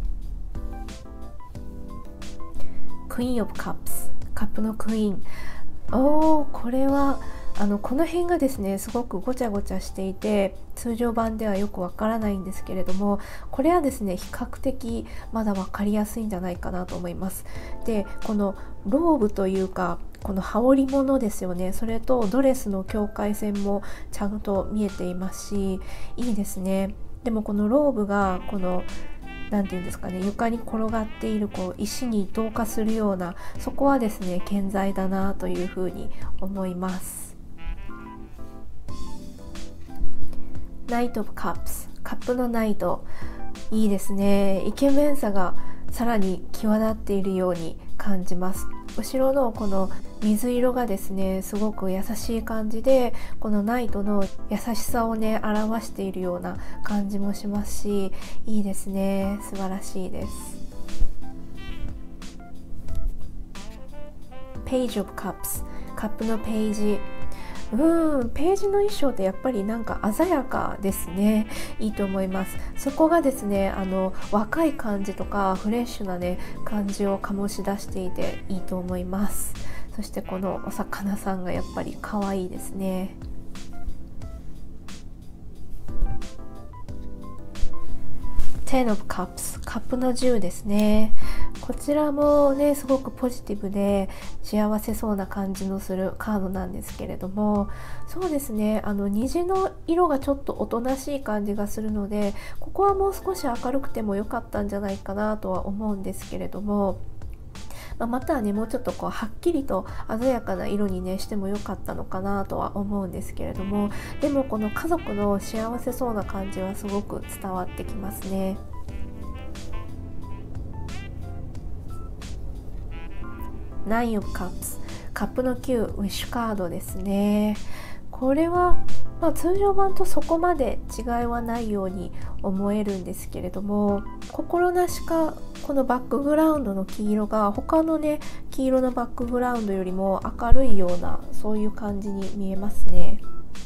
クイーンオブカップス、カップのクイーン。おー、これはあのこの辺がですねすごくごちゃごちゃしていて通常版ではよくわからないんですけれども、これはですね比較的まだ分かりやすいんじゃないかなと思います。でこのローブというかこの羽織物ですよね、それとドレスの境界線もちゃんと見えていますしいいですね。でもこのローブがこのなんていうんですかね、床に転がっているこう石に同化するような、そこはですね健在だなというふうに思います。ナイト・オブ・カップス、 カップのナイト、いいですね。イケメンさがさらに際立っているように感じます。後ろのこの水色がですね、すごく優しい感じで、このナイトの優しさをね表しているような感じもしますし、いいですね。素晴らしいです。Page of Cups、 カップのページ、うん、ページの衣装ってやっぱりなんか鮮やかですね。いいと思います。そこがですね、あの若い感じとかフレッシュなね感じを醸し出していていいと思います。そしてこのお魚さんがやっぱり可愛いですね。Ten of Cups、 カップのじゅうですね。こちらもねすごくポジティブで幸せそうな感じのするカードなんですけれども、そうですね、あの虹の色がちょっとおとなしい感じがするので、ここはもう少し明るくてもよかったんじゃないかなとは思うんですけれども、まあ、またはねもうちょっとこうはっきりと鮮やかな色にねしてもよかったのかなとは思うんですけれども、でもこの家族の幸せそうな感じはすごく伝わってきますね。ナイン of Cups、 カップのきゅう、ウィッシュカードですね。これは、まあ、通常版とそこまで違いはないように思えるんですけれども、心なしかこのバックグラウンドの黄色が他のね黄色のバックグラウンドよりも明るいような、そういう感じに見えますね。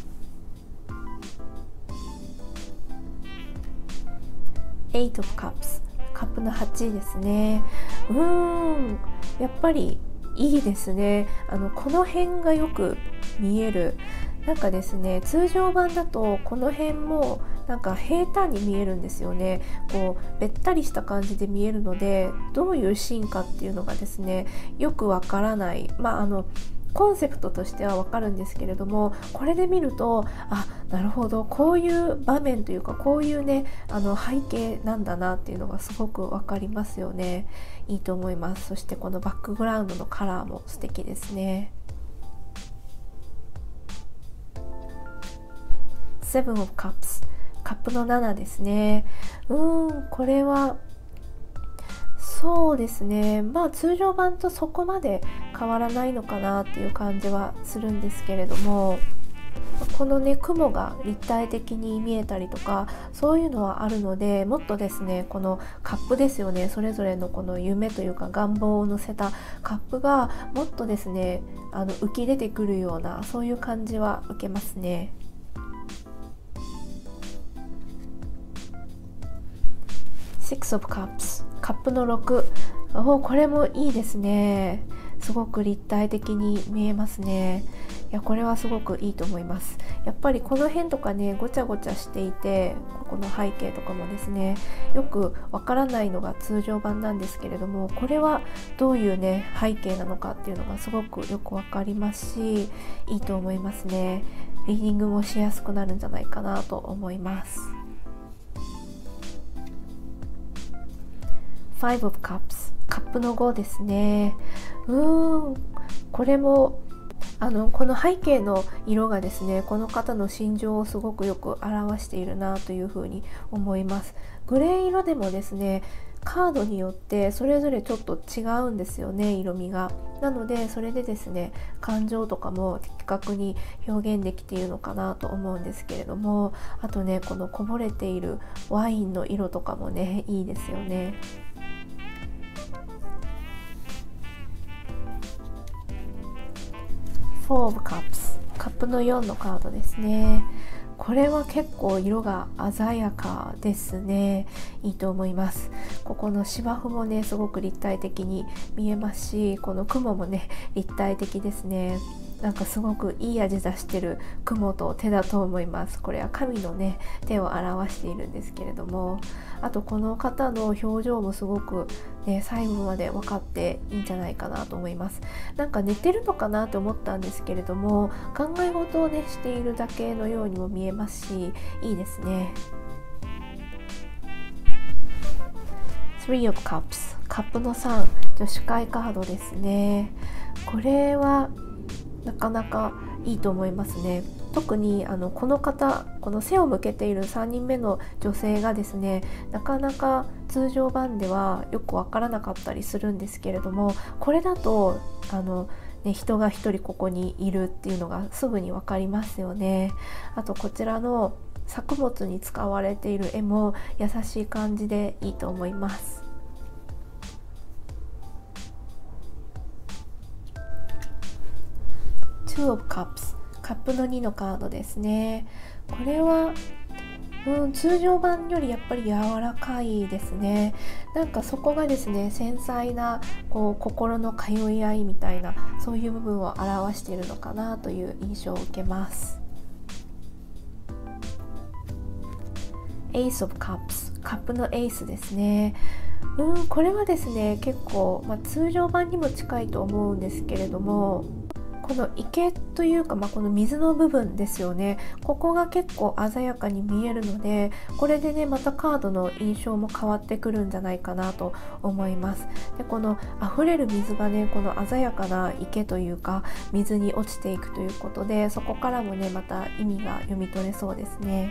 エイト of Cups、 カップのはちですね。うーん、やっぱりいいですね。あのこの辺がよく見える。なんかですね、通常版だとこの辺もなんか平坦に見えるんですよね。こうべったりした感じで見えるので、どういうシーンかっていうのがですねよくわからない。まああのコンセプトとしてはわかるんですけれども、これで見ると、あ、なるほど、こういう場面というかこういうねあの背景なんだなっていうのがすごくわかりますよね。いいと思います。そしてこのバックグラウンドのカラーも素敵ですね。セブン of Cups、 カップのななですね。うーん、これはそうですね、まあ通常版とそこまで変わらないのかなっていう感じはするんですけれども、このね雲が立体的に見えたりとかそういうのはあるので、もっとですねこのカップですよね、それぞれのこの夢というか願望を乗せたカップがもっとですねあの浮き出てくるような、そういう感じは受けますね。シックス of Cups、 カップのろく、お、これもいいですね。すごく立体的に見えますね。いや、これはすごくいいと思います。やっぱりこの辺とかねごちゃごちゃしていて、ここの背景とかもですねよくわからないのが通常版なんですけれども、これはどういうね背景なのかっていうのがすごくよくわかりますし、いいと思いますね。リーディングもしやすくなるんじゃないかなと思います。ファイブ of Cups、 カップのごですね。うーん、これもあのこの背景の色がですねこの方の心情をすごくよく表しているなというふうに思います。グレー色でもですねカードによってそれぞれちょっと違うんですよね、色味が。なのでそれでですね感情とかも的確に表現できているのかなと思うんですけれども、あとねこのこぼれているワインの色とかもねいいですよね。フォー of Cups、 カップのよんのカードですね。これは結構色が鮮やかですね。いいと思います。ここの芝生もねすごく立体的に見えますし、この雲もね立体的ですね。なんかすごくいい味出してる雲と手だと思います。これは神のね手を表しているんですけれども、あとこの方の表情もすごくね最後まで分かっていいんじゃないかなと思います。なんか寝てるのかなと思ったんですけれども、考え事をねしているだけのようにも見えますし、いいですね。スリー of Cups、 カップのさん、女子会カードですね。これはなかなかいいと思いますね。特にあのこの方、この背を向けているさんにんめの女性がですね、なかなか通常版ではよくわからなかったりするんですけれども、これだとあの、ね、人が一人ここにいるっていうのがすぐにわかりますよね。あとこちらの作物に使われている絵も優しい感じでいいと思います。Two of Cups、 カップのにのカードですね。これは、うん、通常版よりやっぱり柔らかいですね。なんかそこがですね、繊細なこう心の通い合いみたいな、そういう部分を表しているのかなという印象を受けます。Ace of Cups、 カップのエースですね。うん、これはですね、結構、まあ、通常版にも近いと思うんですけれども、この池というか、まあ、この水の部分ですよね。ここが結構鮮やかに見えるので、これでねまたカードの印象も変わってくるんじゃないかなと思います。でこの溢れる水がね、この鮮やかな池というか水に落ちていくということで、そこからもねまた意味が読み取れそうですね。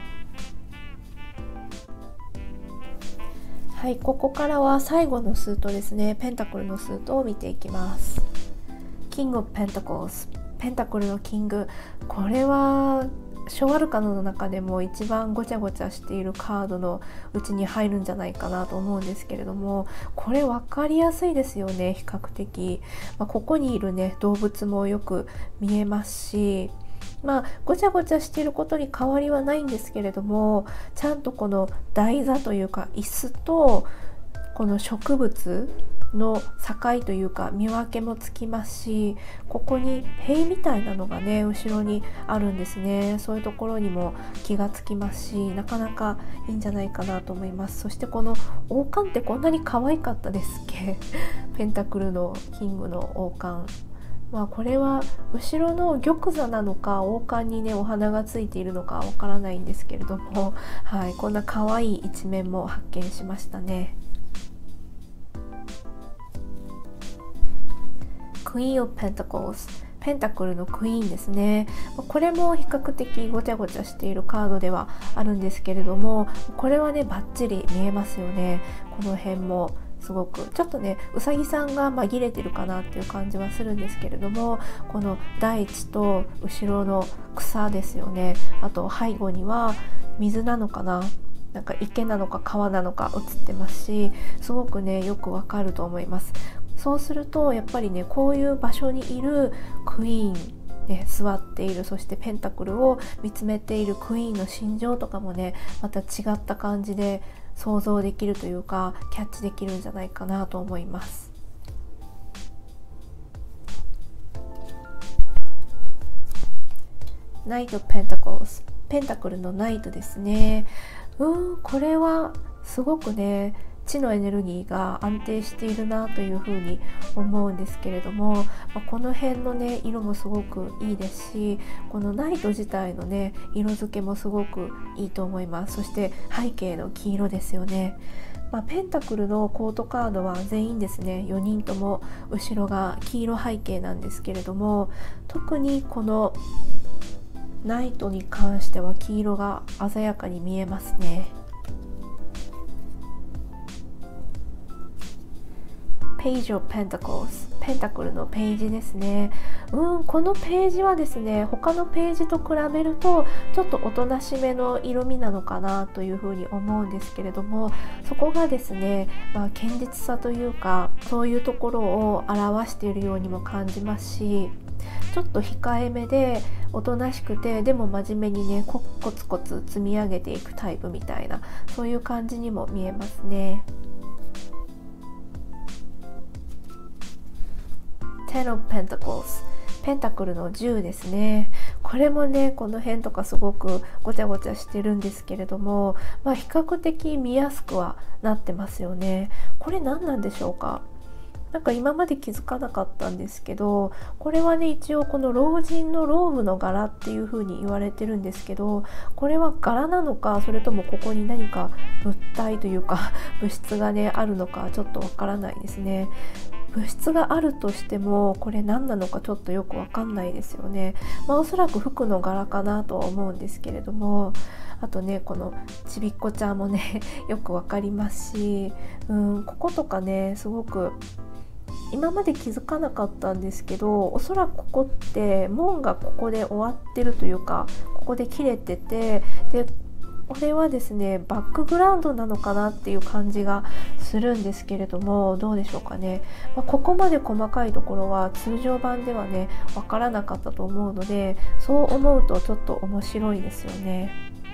はい、ここからは最後のスートですね。ペンタクルのスートを見ていきます。King of Pentacles、 ペンタクルのキング。これはショアルカノの中でも一番ごちゃごちゃしているカードのうちに入るんじゃないかなと思うんですけれども、これ分かりやすいですよね、比較的。まあ、ここにいるね動物もよく見えますし、まあごちゃごちゃしていることに変わりはないんですけれども、ちゃんとこの台座というか椅子とこの植物の境というか見分けもつきますし、ここに塀みたいなのがね後ろにあるんですね。そういうところにも気がつきますし、なかなかいいんじゃないかなと思います。そしてこの王冠ってこんなに可愛かったですっけペンタクルのキングの王冠。まあ、これは後ろの玉座なのか王冠にねお花がついているのかわからないんですけれども、はい、こんな可愛い一面も発見しましたね。Queen of Pentacles、 ペンタクルのクイーンですね。これも比較的ごちゃごちゃしているカードではあるんですけれども、これはねバッチリ見えますよね。この辺もすごくちょっとねうさぎさんが紛れてるかなっていう感じはするんですけれども、この大地と後ろの草ですよね。あと背後には水なのかな、なんか池なのか川なのか映ってますし、すごくねよくわかると思います。そうするとやっぱりねこういう場所にいるクイーンね、座っている、そしてペンタクルを見つめているクイーンの心情とかもねまた違った感じで想像できるというかキャッチできるんじゃないかなと思います。ナイト・ペンタクルス、ペンタクルのナイトですね。うん、これはすごくね地のエネルギーが安定しているなというふうに思うんですけれども、まあ、この辺のね色もすごくいいですし、このナイト自体のね色付けもすごくいいと思います。そして背景の黄色ですよね。まあ、ペンタクルのコートカードは全員ですねよにんとも後ろが黄色背景なんですけれども、特にこのナイトに関しては黄色が鮮やかに見えますね。Page of Pentacles、 ペンタクルのページですね。うん、このページはですね他のページと比べるとちょっとおとなしめの色味なのかなというふうに思うんですけれども、そこがですね、まあ、堅実さというかそういうところを表しているようにも感じますし、ちょっと控えめでおとなしくてでも真面目にねコツコツ積み上げていくタイプみたいな、そういう感じにも見えますね。Ten of Pentacles、 ペンタクルのじゅうですね。これもねこの辺とかすごくごちゃごちゃしてるんですけれども、まあ、比較的見やすくはなってますよね。これ何なんでしょうか。なんか今まで気づかなかったんですけど、これはね一応この老人のローブの柄っていう風に言われてるんですけど、これは柄なのかそれともここに何か物体というか物質がねあるのかちょっとわからないですね。 物質があるとしてもこれ何なのかちょっとよくわかんないですよね。まあ、おそらく服の柄かなとは思うんですけれども、あとねこのちびっこちゃんもねよくわかりますし、うん、こことかねすごく今まで気づかなかったんですけど、おそらくここって門がここで終わってるというか、ここで切れてて、でこれはですねバックグラウンドなのかなっていう感じがするんですけれども、どうでしょうかね。まあ、ここまで細かいところは通常版ではねわからなかったと思うので、そう思うとちょっと面白いですよね。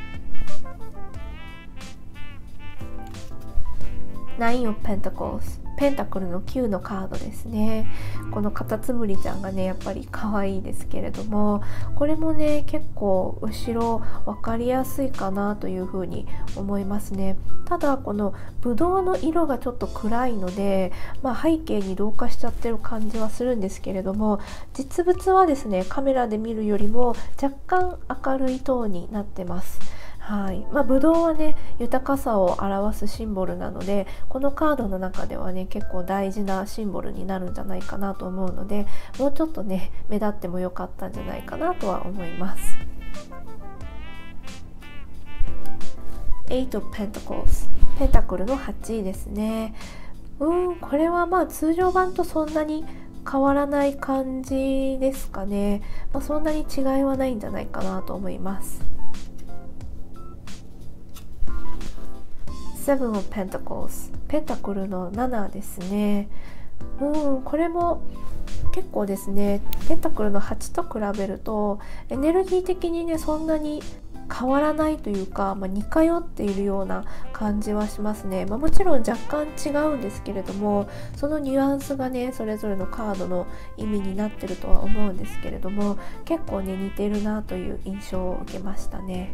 ナイン of Pentacles、 ペンタクルのきゅうのカードですね。このカタツムリちゃんがねやっぱり可愛いですけれども、これもね結構後ろ分かりやすいかなというふうに思いますね。ただこのブドウの色がちょっと暗いので、まあ、背景に同化しちゃってる感じはするんですけれども、実物はですねカメラで見るよりも若干明るいトーンになってます。はい、まあ、ブドウはね豊かさを表すシンボルなので、このカードの中ではね結構大事なシンボルになるんじゃないかなと思うので、もうちょっとね目立ってもよかったんじゃないかなとは思います。エイト of Pentacles、 ペンタクルのはちですね。うんこれはまあ通常版とそんなに変わらない感じですかね。まあ、そんなに違いはないんじゃないかなと思います。セブン of Pentacles、 ペンタクルのななですね。うんこれも結構ですねペンタクルのはちと比べるとエネルギー的にねそんなに変わらないというか、まあ、似通っているような感じはしますね。まあ、もちろん若干違うんですけれども、そのニュアンスがねそれぞれのカードの意味になってるとは思うんですけれども、結構ね似てるなという印象を受けましたね。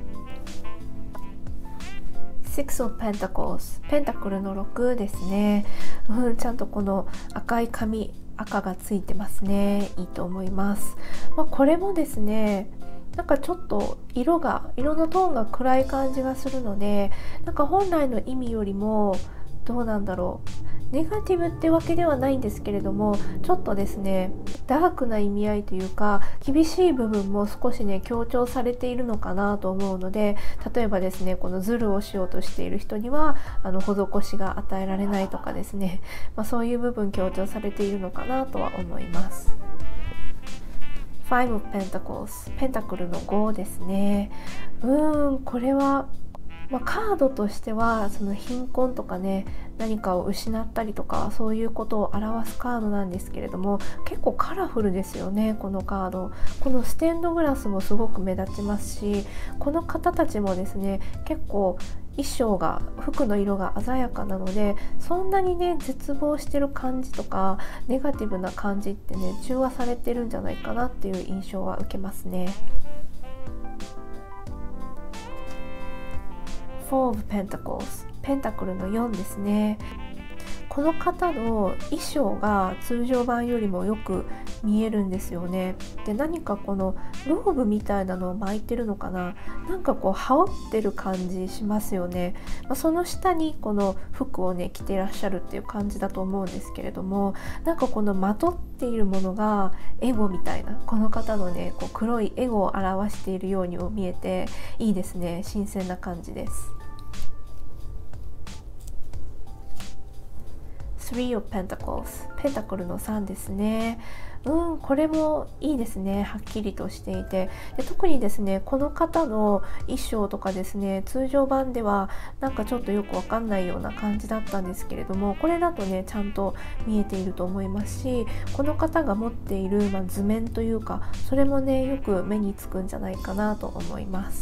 シックス of Pentacles、 ペンタクルのろくですね。うん、ちゃんとこの赤い紙、赤がついてますね。いいと思います。まあ、これもですねなんかちょっと色が色のトーンが暗い感じがするので、なんか本来の意味よりもどうなんだろう、ネガティブってわけではないんですけれども、ちょっとですねダークな意味合いというか厳しい部分も少しね強調されているのかなと思うので、例えばですねこのズルをしようとしている人にはあの施しが与えられないとかですね、まあ、そういう部分強調されているのかなとは思います。ファイブ of Pentacles、 ペンタクルのごですね。うーんこれはまあ、カードとしてはその貧困とかね何かを失ったりとかそういうことを表すカードなんですけれども、結構カラフルですよねこのカード。このステンドグラスもすごく目立ちますし、この方たちもですね結構衣装が服の色が鮮やかなので、そんなにね絶望してる感じとかネガティブな感じってね中和されてるんじゃないかなっていう印象は受けますね。フォー of Pentacles、 ペンタクルのよんですね。この方の衣装が通常版よりもよく見えるんですよね。で何かこのローブみたいなのを巻いてるのかな、なんかこう羽織ってる感じしますよね。まあ、その下にこの服をね着てらっしゃるっていう感じだと思うんですけれども、なんかこのまとっているものがエゴみたいな、この方のねこう黒いエゴを表しているようにも見えていいですね。新鮮な感じです。スリー of Pentacles、 ペンタクルのさんですね。うんこれもいいですね。はっきりとしていて、で特にですねこの方の衣装とかですね通常版ではなんかちょっとよくわかんないような感じだったんですけれども、これだとねちゃんと見えていると思いますし、この方が持っている、まあ、図面というかそれもねよく目につくんじゃないかなと思います。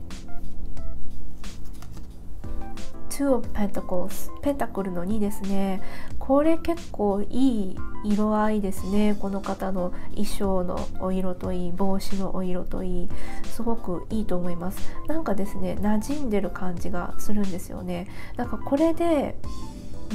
ツー of Pentacles、 ペンタクルのにですね。これ結構いい色合いですね。この方の衣装のお色といい、帽子のお色といい、すごくいいと思います。なんかですね馴染んでる感じがするんですよね。なんかこれでうん、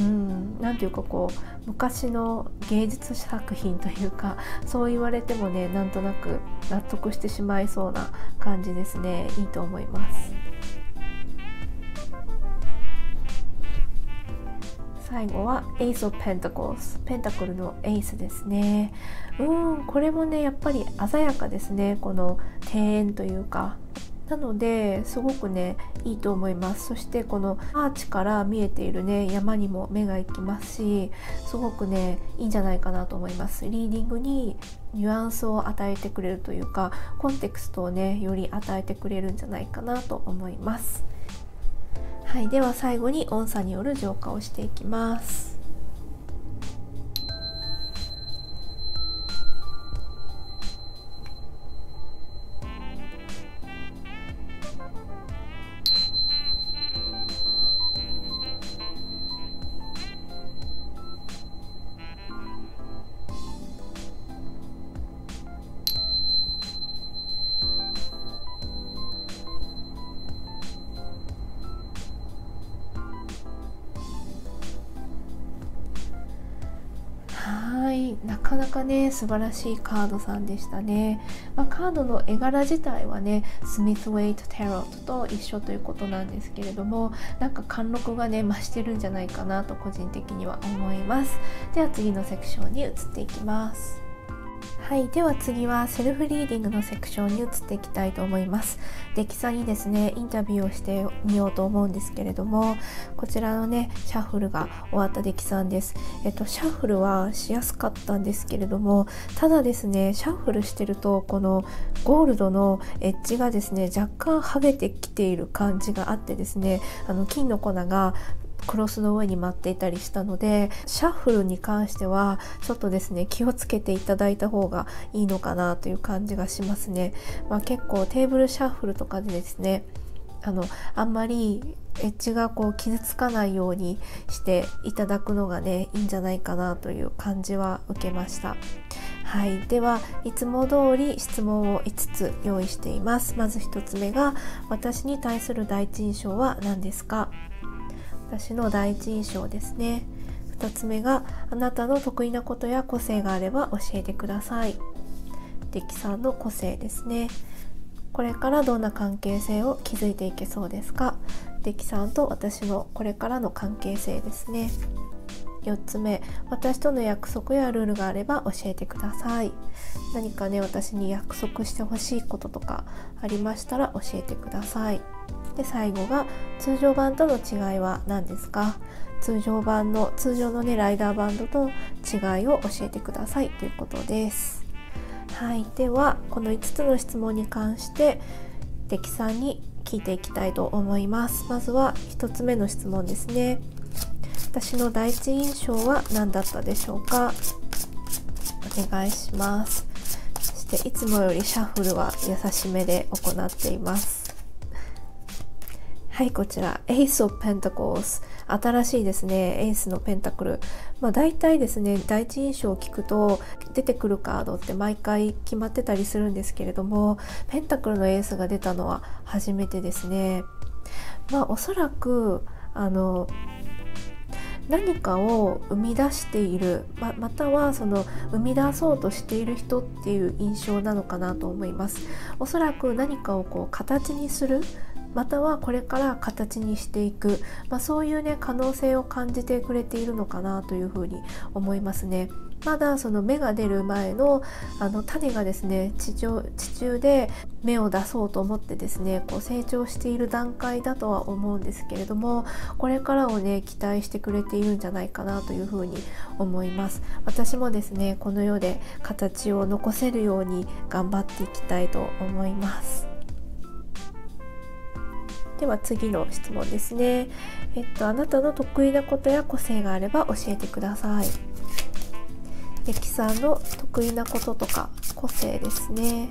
なんていうかこう昔の芸術作品というかそう言われてもねなんとなく納得してしまいそうな感じですね。いいと思います。 最後は Ace of Pentacles、 ペンタクルのエースですね。うんこれもねやっぱり鮮やかですね、この庭園というか。なのですごくねいいと思います。そしてこのアーチから見えているね山にも目が行きますし、すごくねいいんじゃないかなと思います。リーディングにニュアンスを与えてくれるというか、コンテクストをねより与えてくれるんじゃないかなと思います。はい、では最後に音叉による浄化をしていきます。なかなかね素晴らしいカードさんでしたね。まあ、カードの絵柄自体はねスミスウェイト・タロットと一緒ということなんですけれども、なんか貫禄がね増してるんじゃないかなと個人的には思います。では次のセクションに移っていきます。はい、では次はセルフリーディングのセクションに移っていきたいと思います。デキさんにですねインタビューをしてみようと思うんですけれども、こちらのねシャッフルが終わったデキさんです。えっとシャッフルはしやすかったんですけれども、ただですねシャッフルしてるとこのゴールドのエッジがですね若干剥げてきている感じがあってですね、あの金の粉がクロスの上に舞っていたりしたので、シャッフルに関してはちょっとですね気をつけていただいた方がいいのかなという感じがしますね。まあ、結構テーブルシャッフルとかでですねあのあんまりエッジがこう傷つかないようにしていただくのがねいいんじゃないかなという感じは受けました。はい、ではいつも通り質問をいつつ用意しています。まずひとつめが、私に対する第一印象は何ですか？私の第一印象ですね。ふたつめが、あなたの得意なことや個性があれば教えてください。デキさんの個性ですね。これからどんな関係性を築いていけそうですか？デキさんと私のこれからの関係性ですね。よっつめ、私との約束やルールがあれば教えてください。何かね私に約束してほしいこととかありましたら教えてください。で最後が、通常版との違いは何ですか？通常版の通常のねライダーバンドと違いを教えてくださいということです。はい、ではこのいつつの質問に関してデキさんに聞いていきたいと思います。まずはひとつめの質問ですね。私の第一印象は何だったでしょうか？お願いします。そしていつもよりシャッフルは優しめで行っています。はい、こちら Ace of Pentacles、 新しいですね。エースのペンタクル、まあ、大体ですね第一印象を聞くと出てくるカードって毎回決まってたりするんですけれども、ペンタクルのエースが出たのは初めてですね。まあおそらくあの何かを生み出している、ま、またはその生み出そうとしている人っていう印象なのかなと思います。おそらく何かをこう形にする、またはこれから形にしていく、まあ、そういうね可能性を感じてくれているのかなというふうに思いますね。まだその芽が出る前のあの種がですね地上、地中で芽を出そうと思ってですねこう成長している段階だとは思うんですけれども、これからをね期待してくれているんじゃないかなというふうに思います。私もですねこの世で形を残せるように頑張っていきたいと思います。では次の質問ですね。えっと、あなたの得意なことや個性があれば教えてください。デキさんの得意なこととか個性ですね。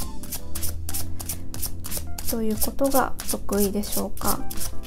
どういうことが得意でしょうか？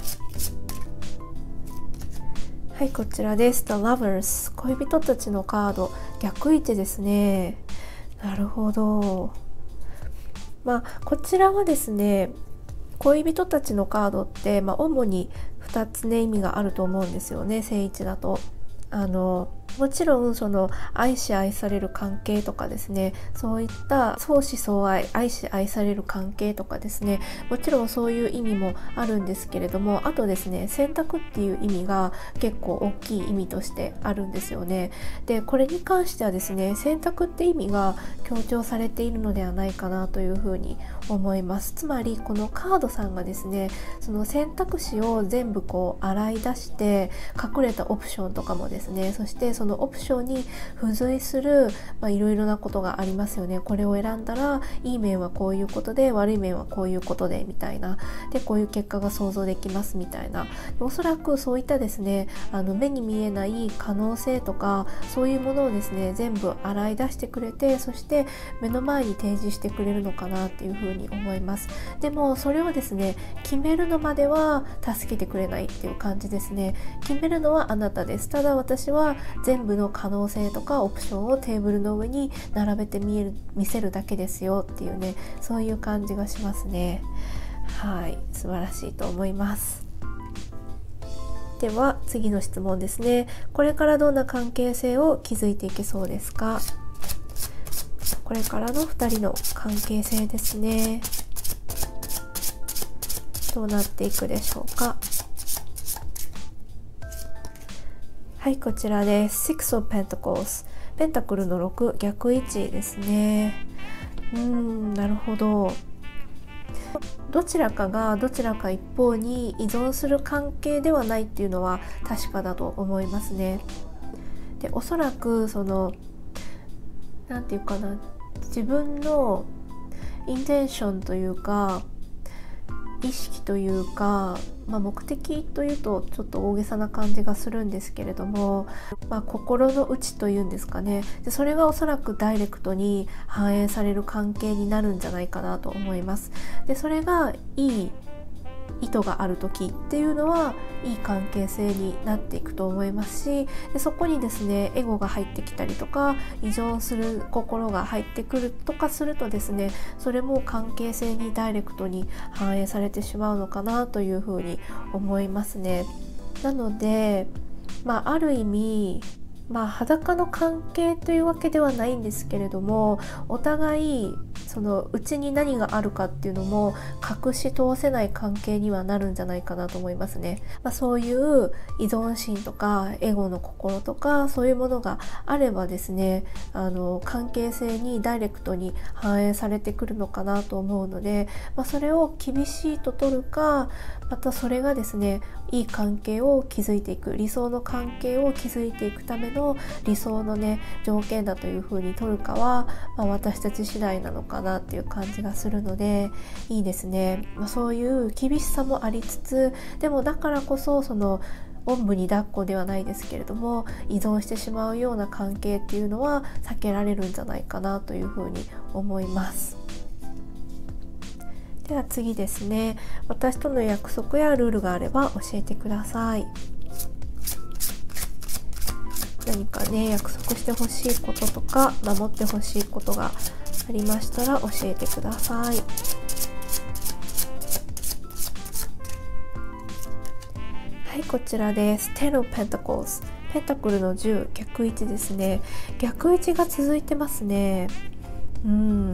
はい、こちらです。The Lovers、 恋人たちのカード、逆位置ですね。なるほど。まあこちらはですね恋人たちのカードって、まあ、主にふたつね意味があると思うんですよね。正位置だとあのもちろんその愛し愛される関係とかですね、そういった相思相愛、愛し愛される関係とかですね、もちろんそういう意味もあるんですけれども、あとですね、選択っていう意味が結構大きい意味としてあるんですよね。でこれに関してはですね、選択って意味が強調されているのではないかなというふうに思います。つまりこのカードさんがですね、その選択肢を全部こう洗い出して、隠れたオプションとかもですね、そしてそのオプションに付随するいろいろなことがありますよね。これを選んだらいい面はこういうことで、悪い面はこういうことでみたいな、でこういう結果が想像できますみたいな、おそらくそういったですね、あの目に見えない可能性とか、そういうものをですね全部洗い出してくれて、そして目の前に提示してくれるのかなっていうふうに思います。でもそれをですね決めるのまでは助けてくれないっていう感じですね。決めるのはあなたです。ただ私は全部の可能性とかオプションをテーブルの上に並べて見える見せるだけですよっていうね、そういう感じがしますね。はい、素晴らしいと思います。では次の質問ですね。これからどんな関係性を築いていけそうですか？これからのふたりの関係性ですね。どうなっていくでしょうか？はい、こちらです。Six of Pentacles、 ペンタクルのろく、逆位置ですね。うーん、なるほど。どちらかがどちらか一方に依存する関係ではないっていうのは確かだと思いますね。でおそらくそのなんていうかな、自分のインテンションというか意識というか、まあ、目的というとちょっと大げさな感じがするんですけれども、まあ、心の内というんですかね。でそれがおそらくダイレクトに反映される関係になるんじゃないかなと思います。でそれがいい意図がある時っていうのはいい関係性になっていくと思いますし、でそこにですねエゴが入ってきたりとか依存する心が入ってくるとかするとですね、それも関係性にダイレクトに反映されてしまうのかなというふうに思いますね。なので、まあ、ある意味まあ、裸の関係というわけではないんですけれども、お互いその内に何があるかっていうのも隠し通せない関係にはなるんじゃないかなと思いますね。まあ、そういう依存心とかエゴの心とかそういうものがあればですね、あの関係性にダイレクトに反映されてくるのかなと思うので、まあ、それを厳しいと取るか、またそれがですねいい関係を築いていく、理想の関係を築いていくための理想のね条件だというふうに取るかは、まあ、私たち次第なのかなっていう感じがするので、いいですね。まあ、そういう厳しさもありつつ、でもだからこそそのおんぶに抱っこではないですけれども依存してしまうような関係っていうのは避けられるんじゃないかなというふうに思います。では次ですね、私との約束やルールがあれば教えてください。何かね約束してほしいこととか守ってほしいことがありましたら教えてください。はい、こちらです。Ten of Pentacles、 ペンタクルのじゅう、逆位置ですね。逆位置が続いてますね。うん、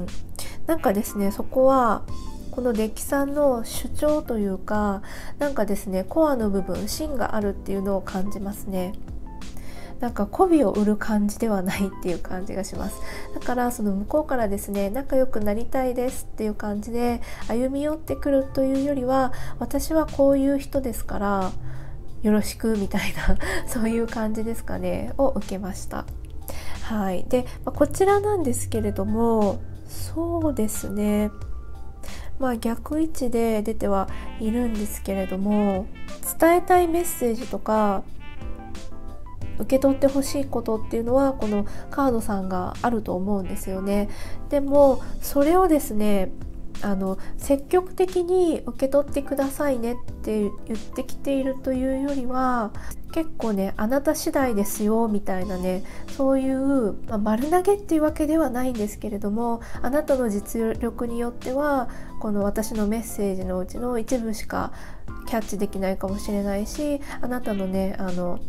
なんかですね、そこはこのデッキさんの主張というか、なんかですねコアの部分、芯があるっていうのを感じますね。なんか媚びを売る感じではないっていう感じがします。だからその向こうからですね仲良くなりたいですっていう感じで歩み寄ってくるというよりは、私はこういう人ですからよろしくみたいなそういう感じですかねを受けました。はい。で、まあ、こちらなんですけれども、そうですね、まあ、逆位置で出てはいるんですけれども、伝えたいメッセージとか受け取ってほしいことっていうのはこのカードさんがあると思うんですよね。でもそれをですねあの積極的に受け取ってくださいねって言ってきているというよりは、結構ねあなた次第ですよみたいなね、そういう、まあ、丸投げっていうわけではないんですけれども、あなたの実力によってはこの私のメッセージのうちの一部しかキャッチできないかもしれないし、あなたのねあの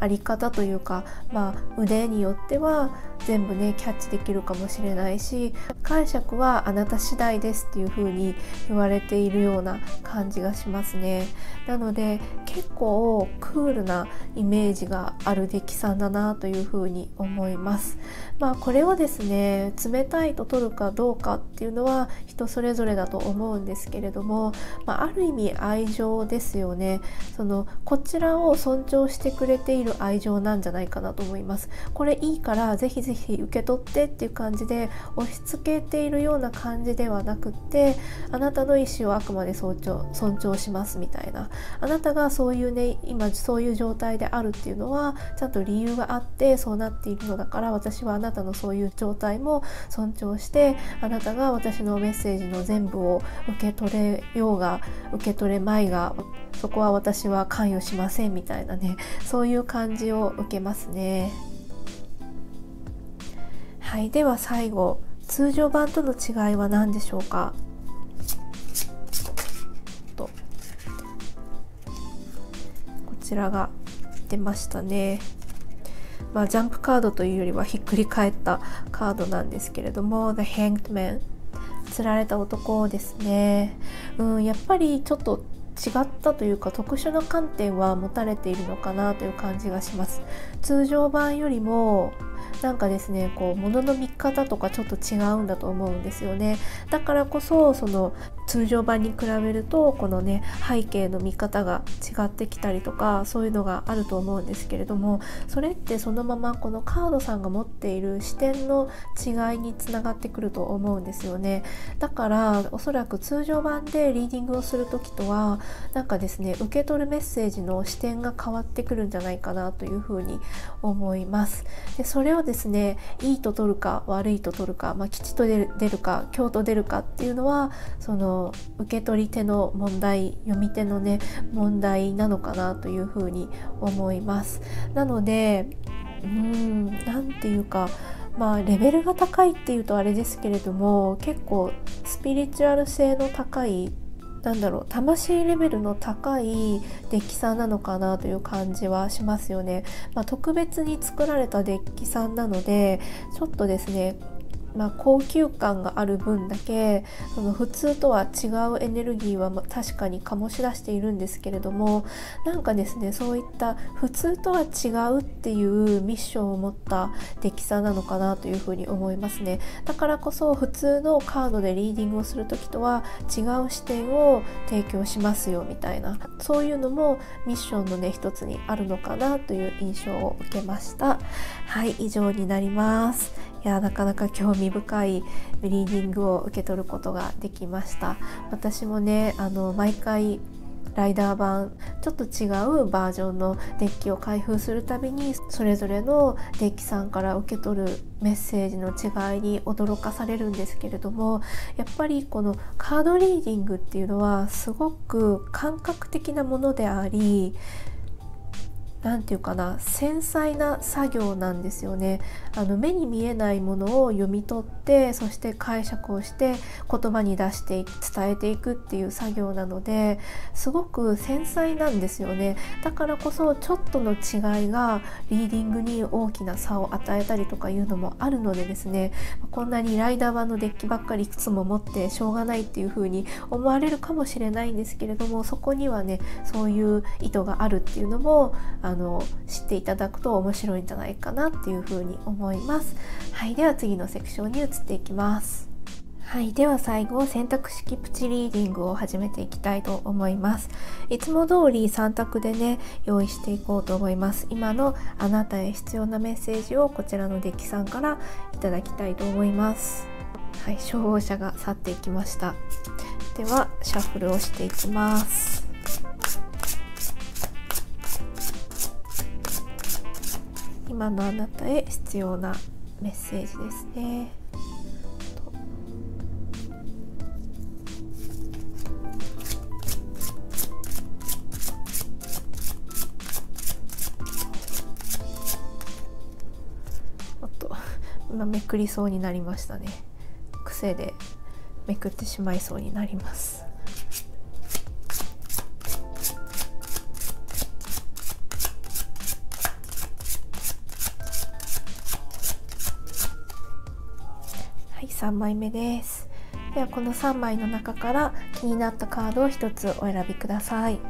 あり方というか、まあ、腕によっては全部ねキャッチできるかもしれないし、解釈はあなた次第ですっていう風に言われているような感じがしますね。なので結構クールなイメージがあるデッキさんだなという風に思います。まあこれをですね冷たいと取るかどうかっていうのは人それぞれだと思うんですけれども、まあ、ある意味愛情ですよね。そのこちらを尊重してくれている愛情なんじゃないかなと思います。これいいからぜひぜひ受け取ってっていう感じで押し付けているような感じではなくって、あなたの意思をあくまで尊重、尊重しますみたいな、あなたがそういうね今そういう状態であるっていうのはちゃんと理由があってそうなっているのだから、私はあなたのそういう状態も尊重して、あなたが私のメッセージの全部を受け取れようが受け取れまいが、そこは私は関与しませんみたいなね、そういう感じを受けますね。はい、では最後、通常版との違いは何でしょうか。とこちらが出ましたね。まあ、ジャンプカードというよりはひっくり返ったカードなんですけれども、 The Hanged Man、 釣られた男ですね。うん、やっぱりちょっと違ったというか特殊な観点は持たれているのかなという感じがします。通常版よりもなんかですね、こう物の見方とかちょっと違うんだと思うんですよね。だからこそその通常版に比べるとこのね背景の見方が違ってきたりとか、そういうのがあると思うんですけれども、それってそのままこのカードさんが持っている視点の違いにつながってくると思うんですよね。だからおそらく通常版でリーディングをする時とはなんかですね、受け取るメッセージの視点が変わってくるんじゃないかなというふうに思います。でそれをですね、いいと取るか悪いと取るか、まあ、吉と出る、出るか凶と出るかっていうのはその受け取り手の問題、読み手のね問題なのかなというふうに思います。なのでうーんなんていうか、まあレベルが高いっていうとあれですけれども、結構スピリチュアル性の高い、なんだろう、魂レベルの高いデッキさんなのかなという感じはしますよね。まあ、特別に作られたデッキさんなのでちょっとですね、まあ、高級感がある分だけその普通とは違うエネルギーは確かに醸し出しているんですけれども、なんかですね、そういった普通とは違うっていうミッションを持ったデッキさんなのかなというふうに思いますね。だからこそ普通のカードでリーディングをする時とは違う視点を提供しますよみたいな、そういうのもミッションのね一つにあるのかなという印象を受けました。はい、以上になります。いやなかなか興味深いリーディングを受け取ることができました。私もね、あの毎回ライダー版ちょっと違うバージョンのデッキを開封するたびにそれぞれのデッキさんから受け取るメッセージの違いに驚かされるんですけれども、やっぱりこのカードリーディングっていうのはすごく感覚的なものであり、なんていうかな、繊細な作業なんですよね。あの目に見えないものを読み取って、そして解釈をして言葉に出して伝えていくっていう作業なので、すごく繊細なんですよね。だからこそちょっとの違いがリーディングに大きな差を与えたりとかいうのもあるのでですね、こんなにライダー版のデッキばっかりいくつも持ってしょうがないっていう風に思われるかもしれないんですけれども、そこにはねそういう意図があるっていうのもあの知っていただくと面白いんじゃないかなっていうふうに思います。はい、では次のセクションに移っていきます。はい、では最後選択式プチリーディングを始めていきたいと思います。いつも通りさん択でね用意していこうと思います。今のあなたへ必要なメッセージをこちらのデッキさんからいただきたいと思います。はい、消防車が去っていきました。ではシャッフルをしていきます。今のあなたへ必要なメッセージですね。おっと、今めくりそうになりましたね。癖でめくってしまいそうになります。 さんまいめです。ではこのさんまいの中から気になったカードをひとつお選びください。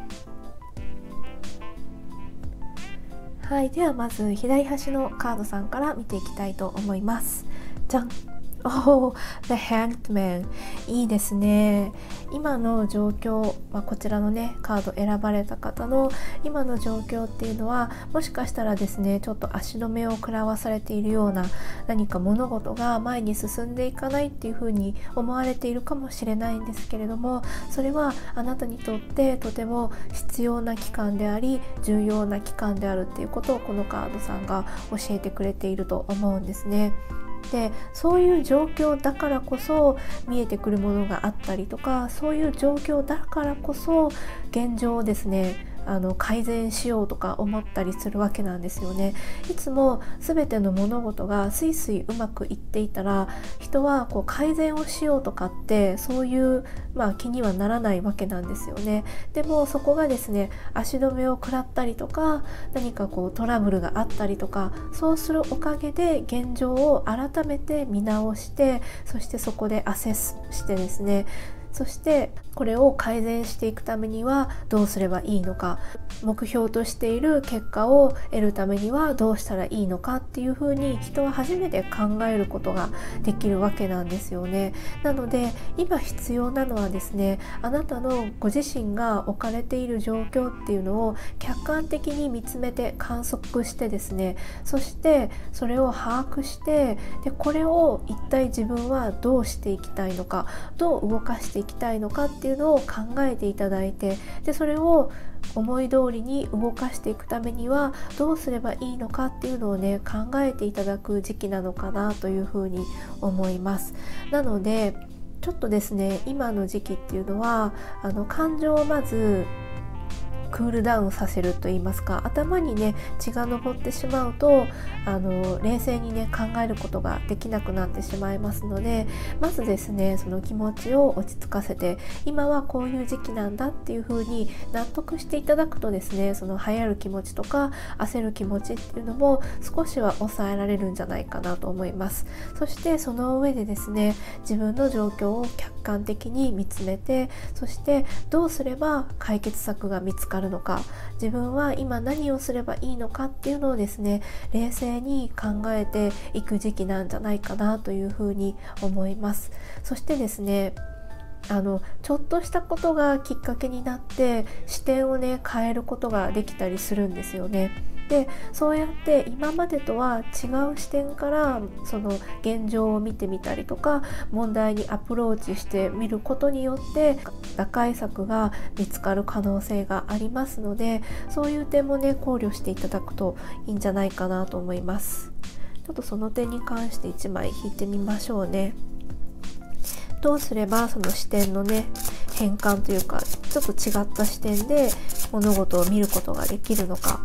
はい、ではまず左端のカードさんから見ていきたいと思います。じゃん。おー、The Hanged Man。いいですね。今の状況、まあ、こちらのねカード選ばれた方の今の状況っていうのは、もしかしたらですねちょっと足止めを食らわされているような、何か物事が前に進んでいかないっていうふうに思われているかもしれないんですけれども、それはあなたにとってとても必要な期間であり重要な期間であるっていうことをこのカードさんが教えてくれていると思うんですね。でそういう状況だからこそ見えてくるものがあったりとか、そういう状況だからこそ現状をですねあの改善しようとか思ったりするわけなんですよね。いつも全ての物事がスイスイうまくいっていたら、人はこう改善をしようとかってそういう、まあ、気にはならないわけなんですよね。でもそこがですね足止めを食らったりとか、何かこうトラブルがあったりとか、そうするおかげで現状を改めて見直して、そしてそこでアセスしてですね、そしてこれを改善していくためにはどうすればいいのか、目標としている結果を得るためにはどうしたらいいのかっていうふうに人は初めて考えることができるわけなんですよね。なので今必要なのはですね、あなたのご自身が置かれている状況っていうのを客観的に見つめて観測してですね、そしてそれを把握して、でこれを一体自分はどうしていきたいのか、どう動かしていきたいのかっていうのを考えていただいて、でそれを思い通りに動かしていくためにはどうすればいいのかっていうのをね考えていただく時期なのかなというふうに思います。なのでちょっとですね今の時期っていうのはあの感情をまずクールダウンさせると言いますか、頭にね血が上ってしまうとあの冷静にね考えることができなくなってしまいますので、まずですねその気持ちを落ち着かせて、今はこういう時期なんだっていう風に納得していただくとですね、その流行る気持ちとか焦る気持ちっていうのも少しは抑えられるんじゃないかなと思います。そしてその上でですね自分の状況を客観的に見つめて、そしてどうすれば解決策が見つかるのか、自分は今何をすればいいのかっていうのをですね冷静に考えていく時期なんじゃないかなというふうに思います。そしてですねあのちょっとしたことがきっかけになって視点をね変えることができたりするんですよね。でそうやって今までとは違う視点からその現状を見てみたりとか、問題にアプローチしてみることによって打開策が見つかる可能性がありますので、そういう点もね考慮していただくといいんじゃないかなと思います。ちょっとその点に関していちまい引いてみましょうね。どうすればその視点のね変換というか、ちょっと違った視点で物事を見ることができるのか。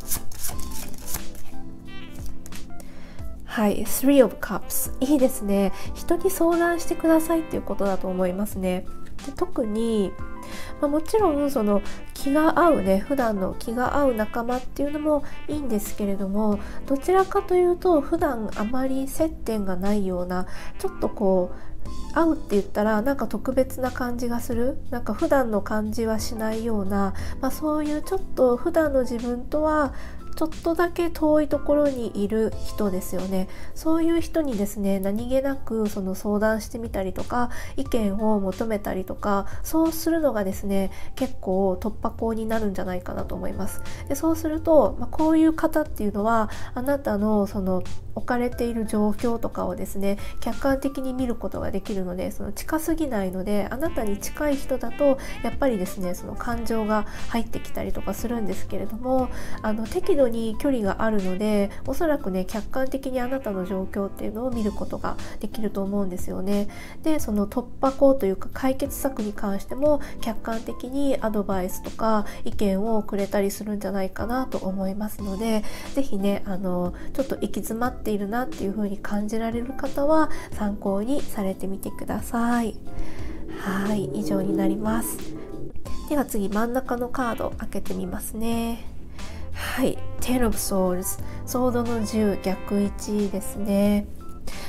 はい、スリー of Cups いいですね。人に相談してくださいっていうことだと思いますね。で特に、まあ、もちろんその気が合うね普段の気が合う仲間っていうのもいいんですけれども、どちらかというと普段あまり接点がないような、ちょっとこう合うって言ったらなんか特別な感じがする、なんか普段の感じはしないような、まあ、そういうちょっと普段の自分とはちょっとだけ遠いところにいる人ですよね。そういう人にですね何気なくその相談してみたりとか意見を求めたりとか、そうするのがですね結構突破口になるんじゃないかなと思います。でそうすると、まあ、こういう方っていうのはあなたのその置かれている状況とかをですね客観的に見ることができるので、その近すぎないので、あなたに近い人だとやっぱりですねその感情が入ってきたりとかするんですけれども、あの適度に距離があるので、おそらくね客観的にあなたの状況っていうのを見ることができると思うんですよね。でその突破口というか解決策に関しても客観的にアドバイスとか意見をくれたりするんじゃないかなと思いますので、ぜひねあのちょっと行き詰まっているなっていう風に感じられる方は参考にされてみてください。はい、以上になります。では次真ん中のカード開けてみますね。はい、Ten of Swords ソードのじゅう逆位置ですね。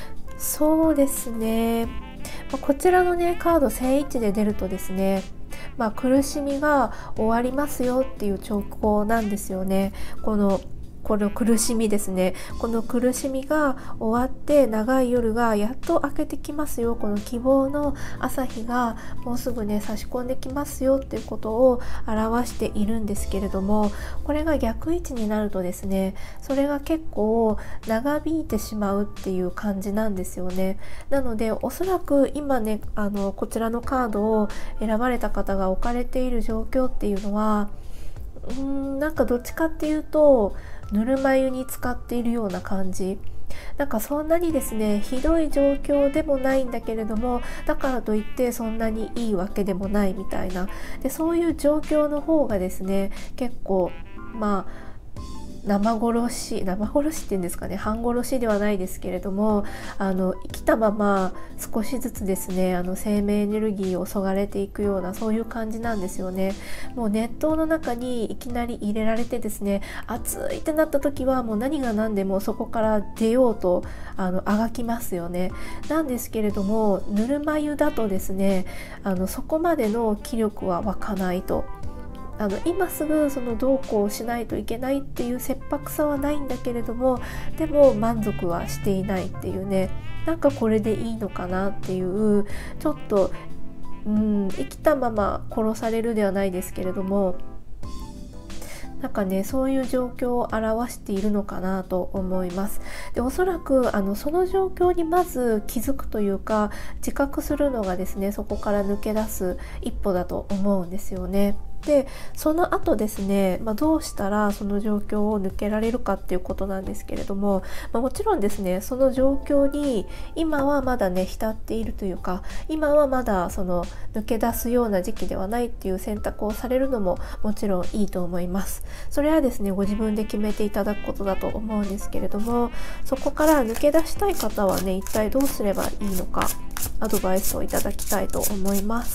そうですね、こちらのねカード正位置で出るとですね、まあ、苦しみが終わりますよっていう兆候なんですよね。このこの苦しみですね、この苦しみが終わって長い夜がやっと明けてきますよ、この希望の朝日がもうすぐね差し込んできますよっていうことを表しているんですけれども、これが逆位置になるとですね、それが結構長引いてしまうっていう感じなんですよね。なのでおそらく今ねあのこちらのカードを選ばれた方が置かれている状況っていうのは、うーんなんかどっちかっていうとぬるま湯に浸かっているような感じ、なんかそんなにですねひどい状況でもないんだけれども、だからといってそんなにいいわけでもないみたいな、でそういう状況の方がですね結構まあ生殺し生殺しっていうんですかね、半殺しではないですけれども、あの生きたまま少しずつですねあの生命エネルギーをそがれていくような、そういう感じなんですよね。もう熱湯の中にいきなり入れられてですね、熱いってなった時はもう何が何でもそこから出ようとあのあがきますよね。なんですけれどもぬるま湯だとですね、あのそこまでの気力は湧かないと。あの今すぐそのどうこうしないといけないっていう切迫さはないんだけれども、でも満足はしていないっていうね、なんかこれでいいのかなっていう、ちょっと、うん、生きたまま殺されるではないですけれども、なんかねそういう状況を表しているのかなと思います。でおそらくあのその状況にまず気づくというか自覚するのがですね、そこから抜け出す一歩だと思うんですよね。でその後ですね、まあ、どうしたらその状況を抜けられるかっていうことなんですけれども、まあ、もちろんですねその状況に今はまだね浸っているというか、今はまだその抜け出すような時期ではないっていう選択をされるのももちろんいいと思います。それはですねご自分で決めていただくことだと思うんですけれども、そこから抜け出したい方はね一体どうすればいいのかアドバイスをいただきたいと思います。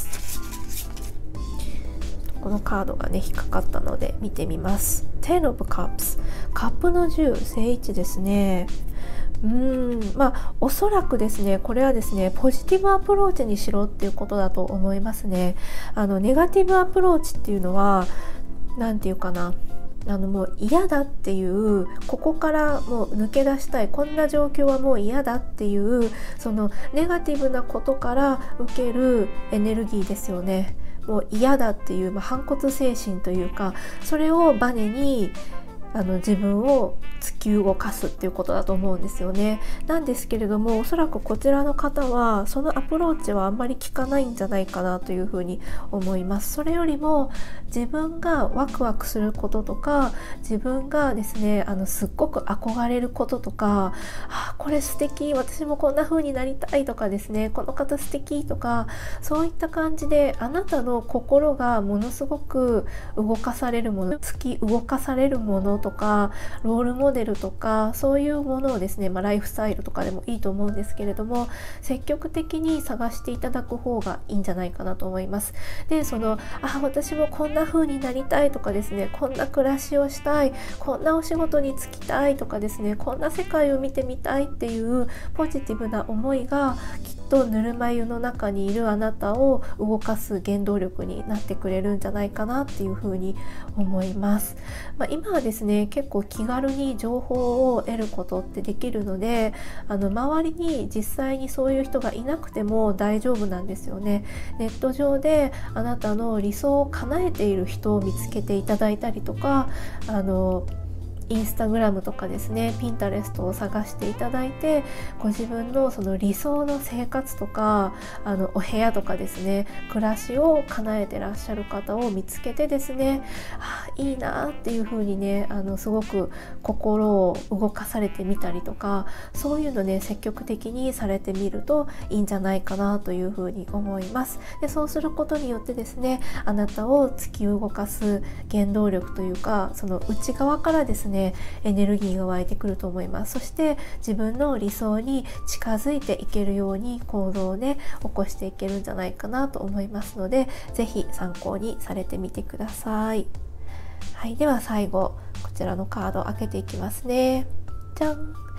このカードがね引っかかったので見てみます。テンオブカップス、カップのじゅう正位置ですね。うーんまあおそらくですねこれはですねポジティブアプローチにしろっていうことだと思いますね。あのネガティブアプローチっていうのはなんていうかな、あのもう嫌だっていう、ここからもう抜け出したい、こんな状況はもう嫌だっていう、そのネガティブなことから受けるエネルギーですよね。もう嫌だっていう、まあ、反骨精神というか、それをバネにあの自分を突き動かすっていうことだと思うんですよね。なんですけれどもおそらくこちらの方はそのアプローチはあんまり効かないんじゃないかなというふうに思います。それよりも自分がワクワクすることとか、自分がですねあのすっごく憧れることとか、あこれ素敵、私もこんな風になりたいとかですね、この方素敵とか、そういった感じであなたの心がものすごく動かされるもの、突き動かされるものとかロールモデルとかそういうものをですね、まあ、ライフスタイルとかでもいいと思うんですけれども、積極的に探していただく方がいいんじゃないかなと思います。でそのあ私もこんな風になりたいとかですね、こんな暮らしをしたい、こんなお仕事に就きたいとかですね、こんな世界を見てみたいっていうポジティブな思いがきっとぬるま湯の中にいるあなたを動かす原動力になってくれるんじゃないかなっていう風に思います。まあ、今はですね結構気軽に情報を得ることってできるので、あの周りに実際にそういう人がいなくても大丈夫なんですよね。ネット上であなたの理想を叶えている人を見つけていただいたりとか、あのインスタグラムとかですね、ピンタレストを探していただいて、ご自分のその理想の生活とかあのお部屋とかですね、暮らしを叶えてらっしゃる方を見つけてですね、あいいなっていう風にね、あのすごく心を動かされてみたりとか、そういうのね積極的にされてみるといいんじゃないかなという風に思います。でそうすることによってですね、あなたを突き動かす原動力というか、その内側からですねエネルギーが湧いてくると思います。そして自分の理想に近づいていけるように行動をね起こしていけるんじゃないかなと思いますので、ぜひ参考にされてみてください。はい、では最後こちらのカードを開けていきますね。じゃん。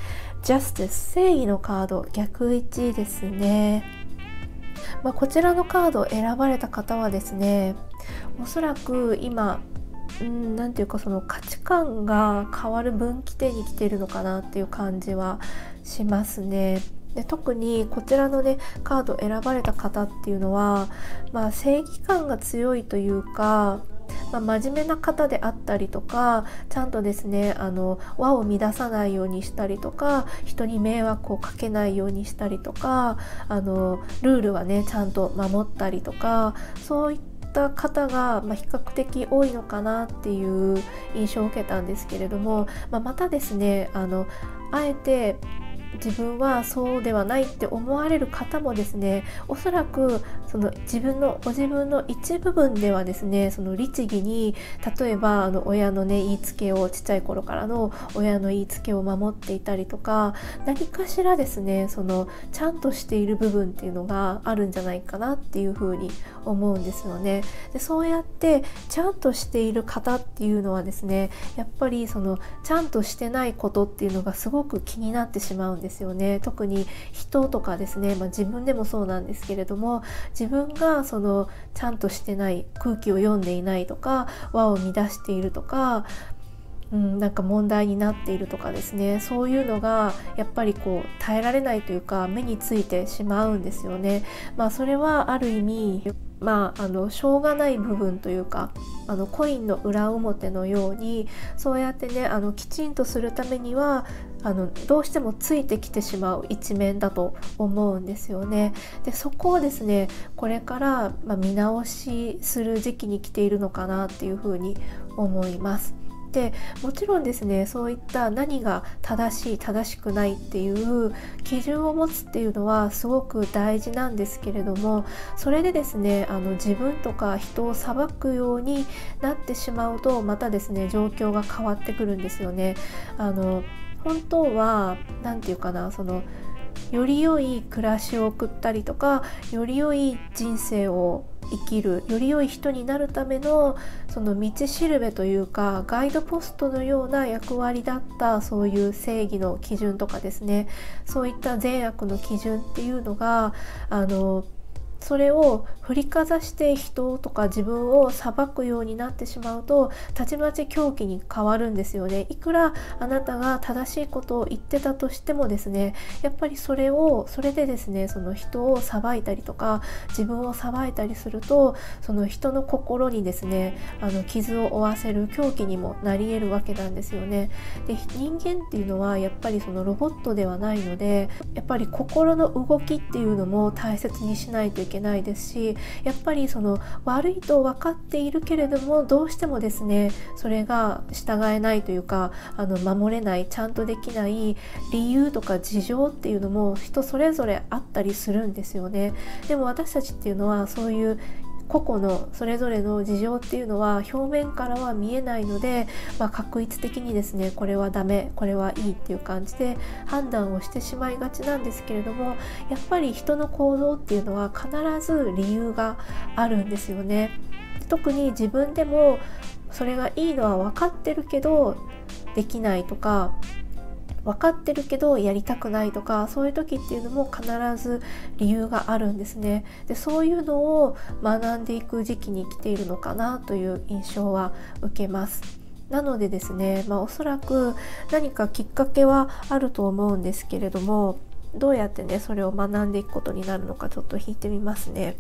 Justice 正義のカード逆位置ですね。まあ、こちらのカードを選ばれた方はですね、おそらく今うん、なんていうかその価値観が変わる分岐点に来ているのかなっていう感じはしますね。で特にこちらのねカードを選ばれた方っていうのは、まあ、正義感が強いというか、まあ、真面目な方であったりとか、ちゃんとですねあの輪を乱さないようにしたりとか、人に迷惑をかけないようにしたりとか、あのルールはねちゃんと守ったりとか、そういった方が、まあ、比較的多いのかなっていう印象を受けたんですけれども、まあ、またですねあのあえて自分はそうではないって思われる方もですね、おそらくその自分のご自分の一部分ではですね、その律儀に、例えばあの親のね言いつけを、ちっちゃい頃からの親の言いつけを守っていたりとか、何かしらですねそのちゃんとしている部分っていうのがあるんじゃないかなっていうふうに思うんですよね。でそうやってちゃんとしている方っていうのはですね、やっぱりそのちゃんとしてないことっていうのがすごく気になってしまうんですよね。特に人とかですね、まあ、自分でもそうなんですけれども、自分がそのちゃんとしてない、空気を読んでいないとか、輪を乱しているとか、うん、なんか問題になっているとかですね、そういうのがやっぱりこう耐えられないというか、目についてしまうんですよね。まあそれはある意味まあ、あのしょうがない部分というか、あのコインの裏表のように、そうやってねあのきちんとするためにはあのどうしてもついてきてしまう一面だと思うんですよね。でそこをですねこれから、まあ、見直しする時期に来ているのかなっていうふうに思います。でもちろんですね、そういった何が正しい正しくないっていう基準を持つっていうのはすごく大事なんですけれども、それでですねあの自分とか人を裁くようになってしまうと、またですね状況が変わってくるんですよね。あの本当はなんていうかな、そのより良い暮らしを送ったりとか、より良い人生を生きる、より良い人になるためのその道しるべというか、ガイドポストのような役割だった、そういう正義の基準とかですね、そういった善悪の基準っていうのがあのそれを振りかざして人とか自分を裁くようになってしまうと、たちまち狂気に変わるんですよね。いくらあなたが正しいことを言ってたとしてもですね、やっぱりそれをそれでですねその人を裁いたりとか自分を裁いたりすると、その人の心にですねあの傷を負わせる狂気にもなり得るわけなんですよね。で人間っていうのはやっぱりそのロボットではないので、やっぱり心の動きっていうのも大切にしないといけないいけないですし、やっぱりその悪いと分かっているけれども、どうしてもですねそれが従えないというか、あの守れない、ちゃんとできない理由とか事情っていうのも人それぞれあったりするんですよね。でも私たちっていうのはそういう個々のそれぞれの事情っていうのは表面からは見えないので、まあ、確一的にですねこれはダメこれはいいっていう感じで判断をしてしまいがちなんですけれども、やっぱり人の行動っていうのは必ず理由があるんですよね。特に自分でもそれがいいのは分かってるけどできないとか、分かってるけどやりたくないとか、そういう時っていうのも必ず理由があるんですね。でそういうのを学んでいく時期に来ているのかなという印象は受けます。なのでですね、まあ、おそらく何かきっかけはあると思うんですけれども、どうやってねそれを学んでいくことになるのかちょっと引いてみますね。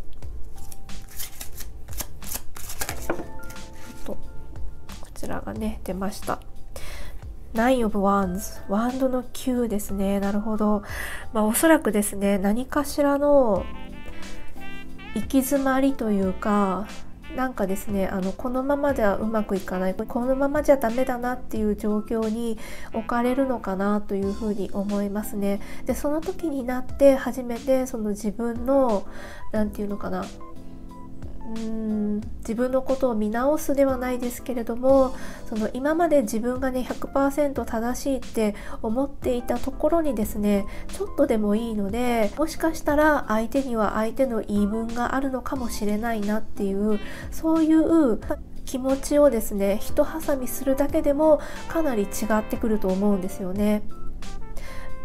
とこちらがね出ました。ナインオブワンズ、ワンドのきゅうですね。なるほど。まあおそらくですね、何かしらの行き詰まりというか、なんかですね、あのこのままではうまくいかない、このままじゃダメだなっていう状況に置かれるのかなというふうに思いますね。で、その時になって初めてその自分のなんていうのかな。うーん自分のことを見直すではないですけれども、その今まで自分がね ひゃくパーセント 正しいって思っていたところにですね、ちょっとでもいいので、もしかしたら相手には相手の言い分があるのかもしれないなっていう、そういう気持ちをですね一挟みするだけでもかなり違ってくると思うんですよね。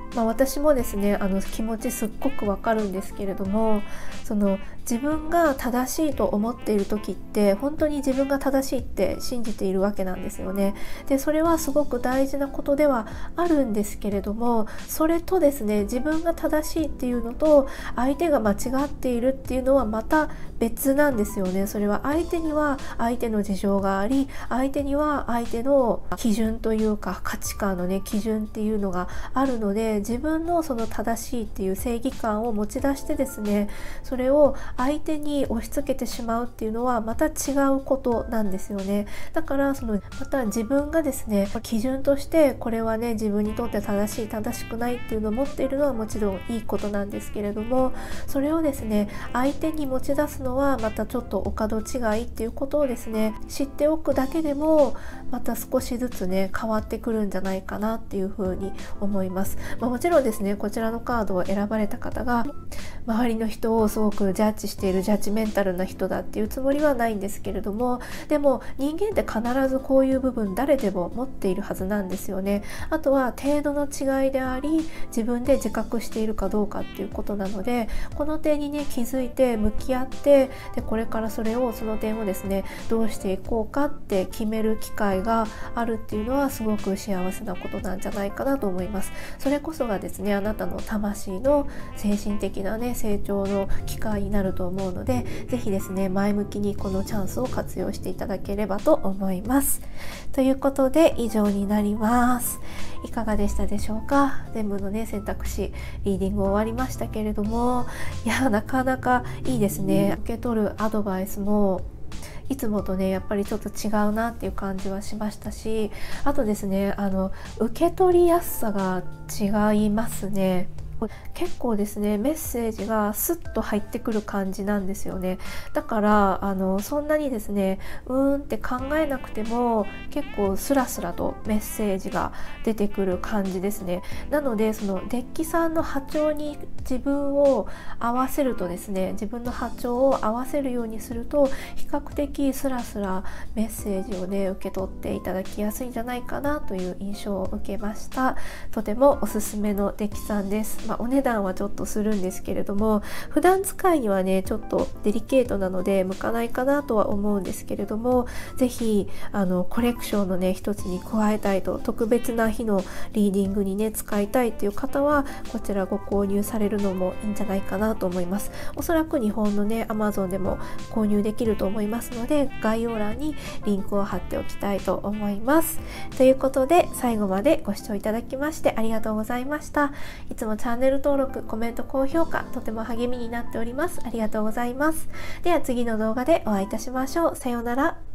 まあ、私もですねあの気持ちすっごくわかるんですけれども、その自分が正しいと思っている時って本当に自分が正しいって信じているわけなんですよね。でそれはすごく大事なことではあるんですけれども、それとですね自分が正しいっていうのと相手が間違っているっていうのはまた別なんですよね。それは相手には相手の事情があり、相手には相手の基準というか価値観のね基準っていうのがあるので、自分のその正しいっていう正義感を持ち出してですね、それを相手に押し付けてしまうっていうのはまた違うことなんですよね。だからそのまた自分がですね基準としてこれはね自分にとって正しい正しくないっていうのを持っているのはもちろんいいことなんですけれども、それをですね相手に持ち出すのはまたちょっとお門違いっていうことをですね知っておくだけでもまた少しずつね変わってくるんじゃないかなっていうふうに思います。まあ、もちろんですねこちらのカードを選ばれた方が周りの人をすごくジャッジしているジャッジメンタルな人だっていうつもりはないんですけれども、でも人間って必ずこういう部分誰でも持っているはずなんですよね。あとは程度の違いであり自分で自覚しているかどうかっていうことなので、この点にね気づいて向き合って、でこれからそれをその点をですねどうしていこうかって決める機会があるっていうのはすごく幸せなことなんじゃないかなと思います。それこそがですねあなたの魂の精神的なね成長の機会になると思うので、ぜひですね前向きにこのチャンスを活用していただければと思います。ということで以上になります。いかがでしたでしょうか。全部のね選択肢リーディング終わりましたけれども、いやなかなかいいですね。受け取るアドバイスもいつもとねやっぱりちょっと違うなっていう感じはしましたし、あとですねあの受け取りやすさが違いますね。結構ですねメッセージがスッと入ってくる感じなんですよね。だからあのそんなにですねうーんって考えなくても結構スラスラとメッセージが出てくる感じですね。なのでそのデッキさんの波長に自分を合わせるとですね、自分の波長を合わせるようにすると比較的スラスラメッセージをね受け取っていただきやすいんじゃないかなという印象を受けました。とてもおすすめのデッキさんです。まあ、お値段はちょっとするんですけれども、普段使いにはねちょっとデリケートなので向かないかなとは思うんですけれども、ぜひあのコレクションのね一つに加えたいと、特別な日のリーディングにね使いたいっていう方はこちらご購入されるのもいいんじゃないかなと思います。おそらく日本のね Amazon でも購入できると思いますので、概要欄にリンクを貼っておきたいと思います。ということで最後までご視聴いただきましてありがとうございました。いつもチャンネル登録、コメント、高評価とても励みになっております。ありがとうございます。では次の動画でお会いいたしましょう。さようなら。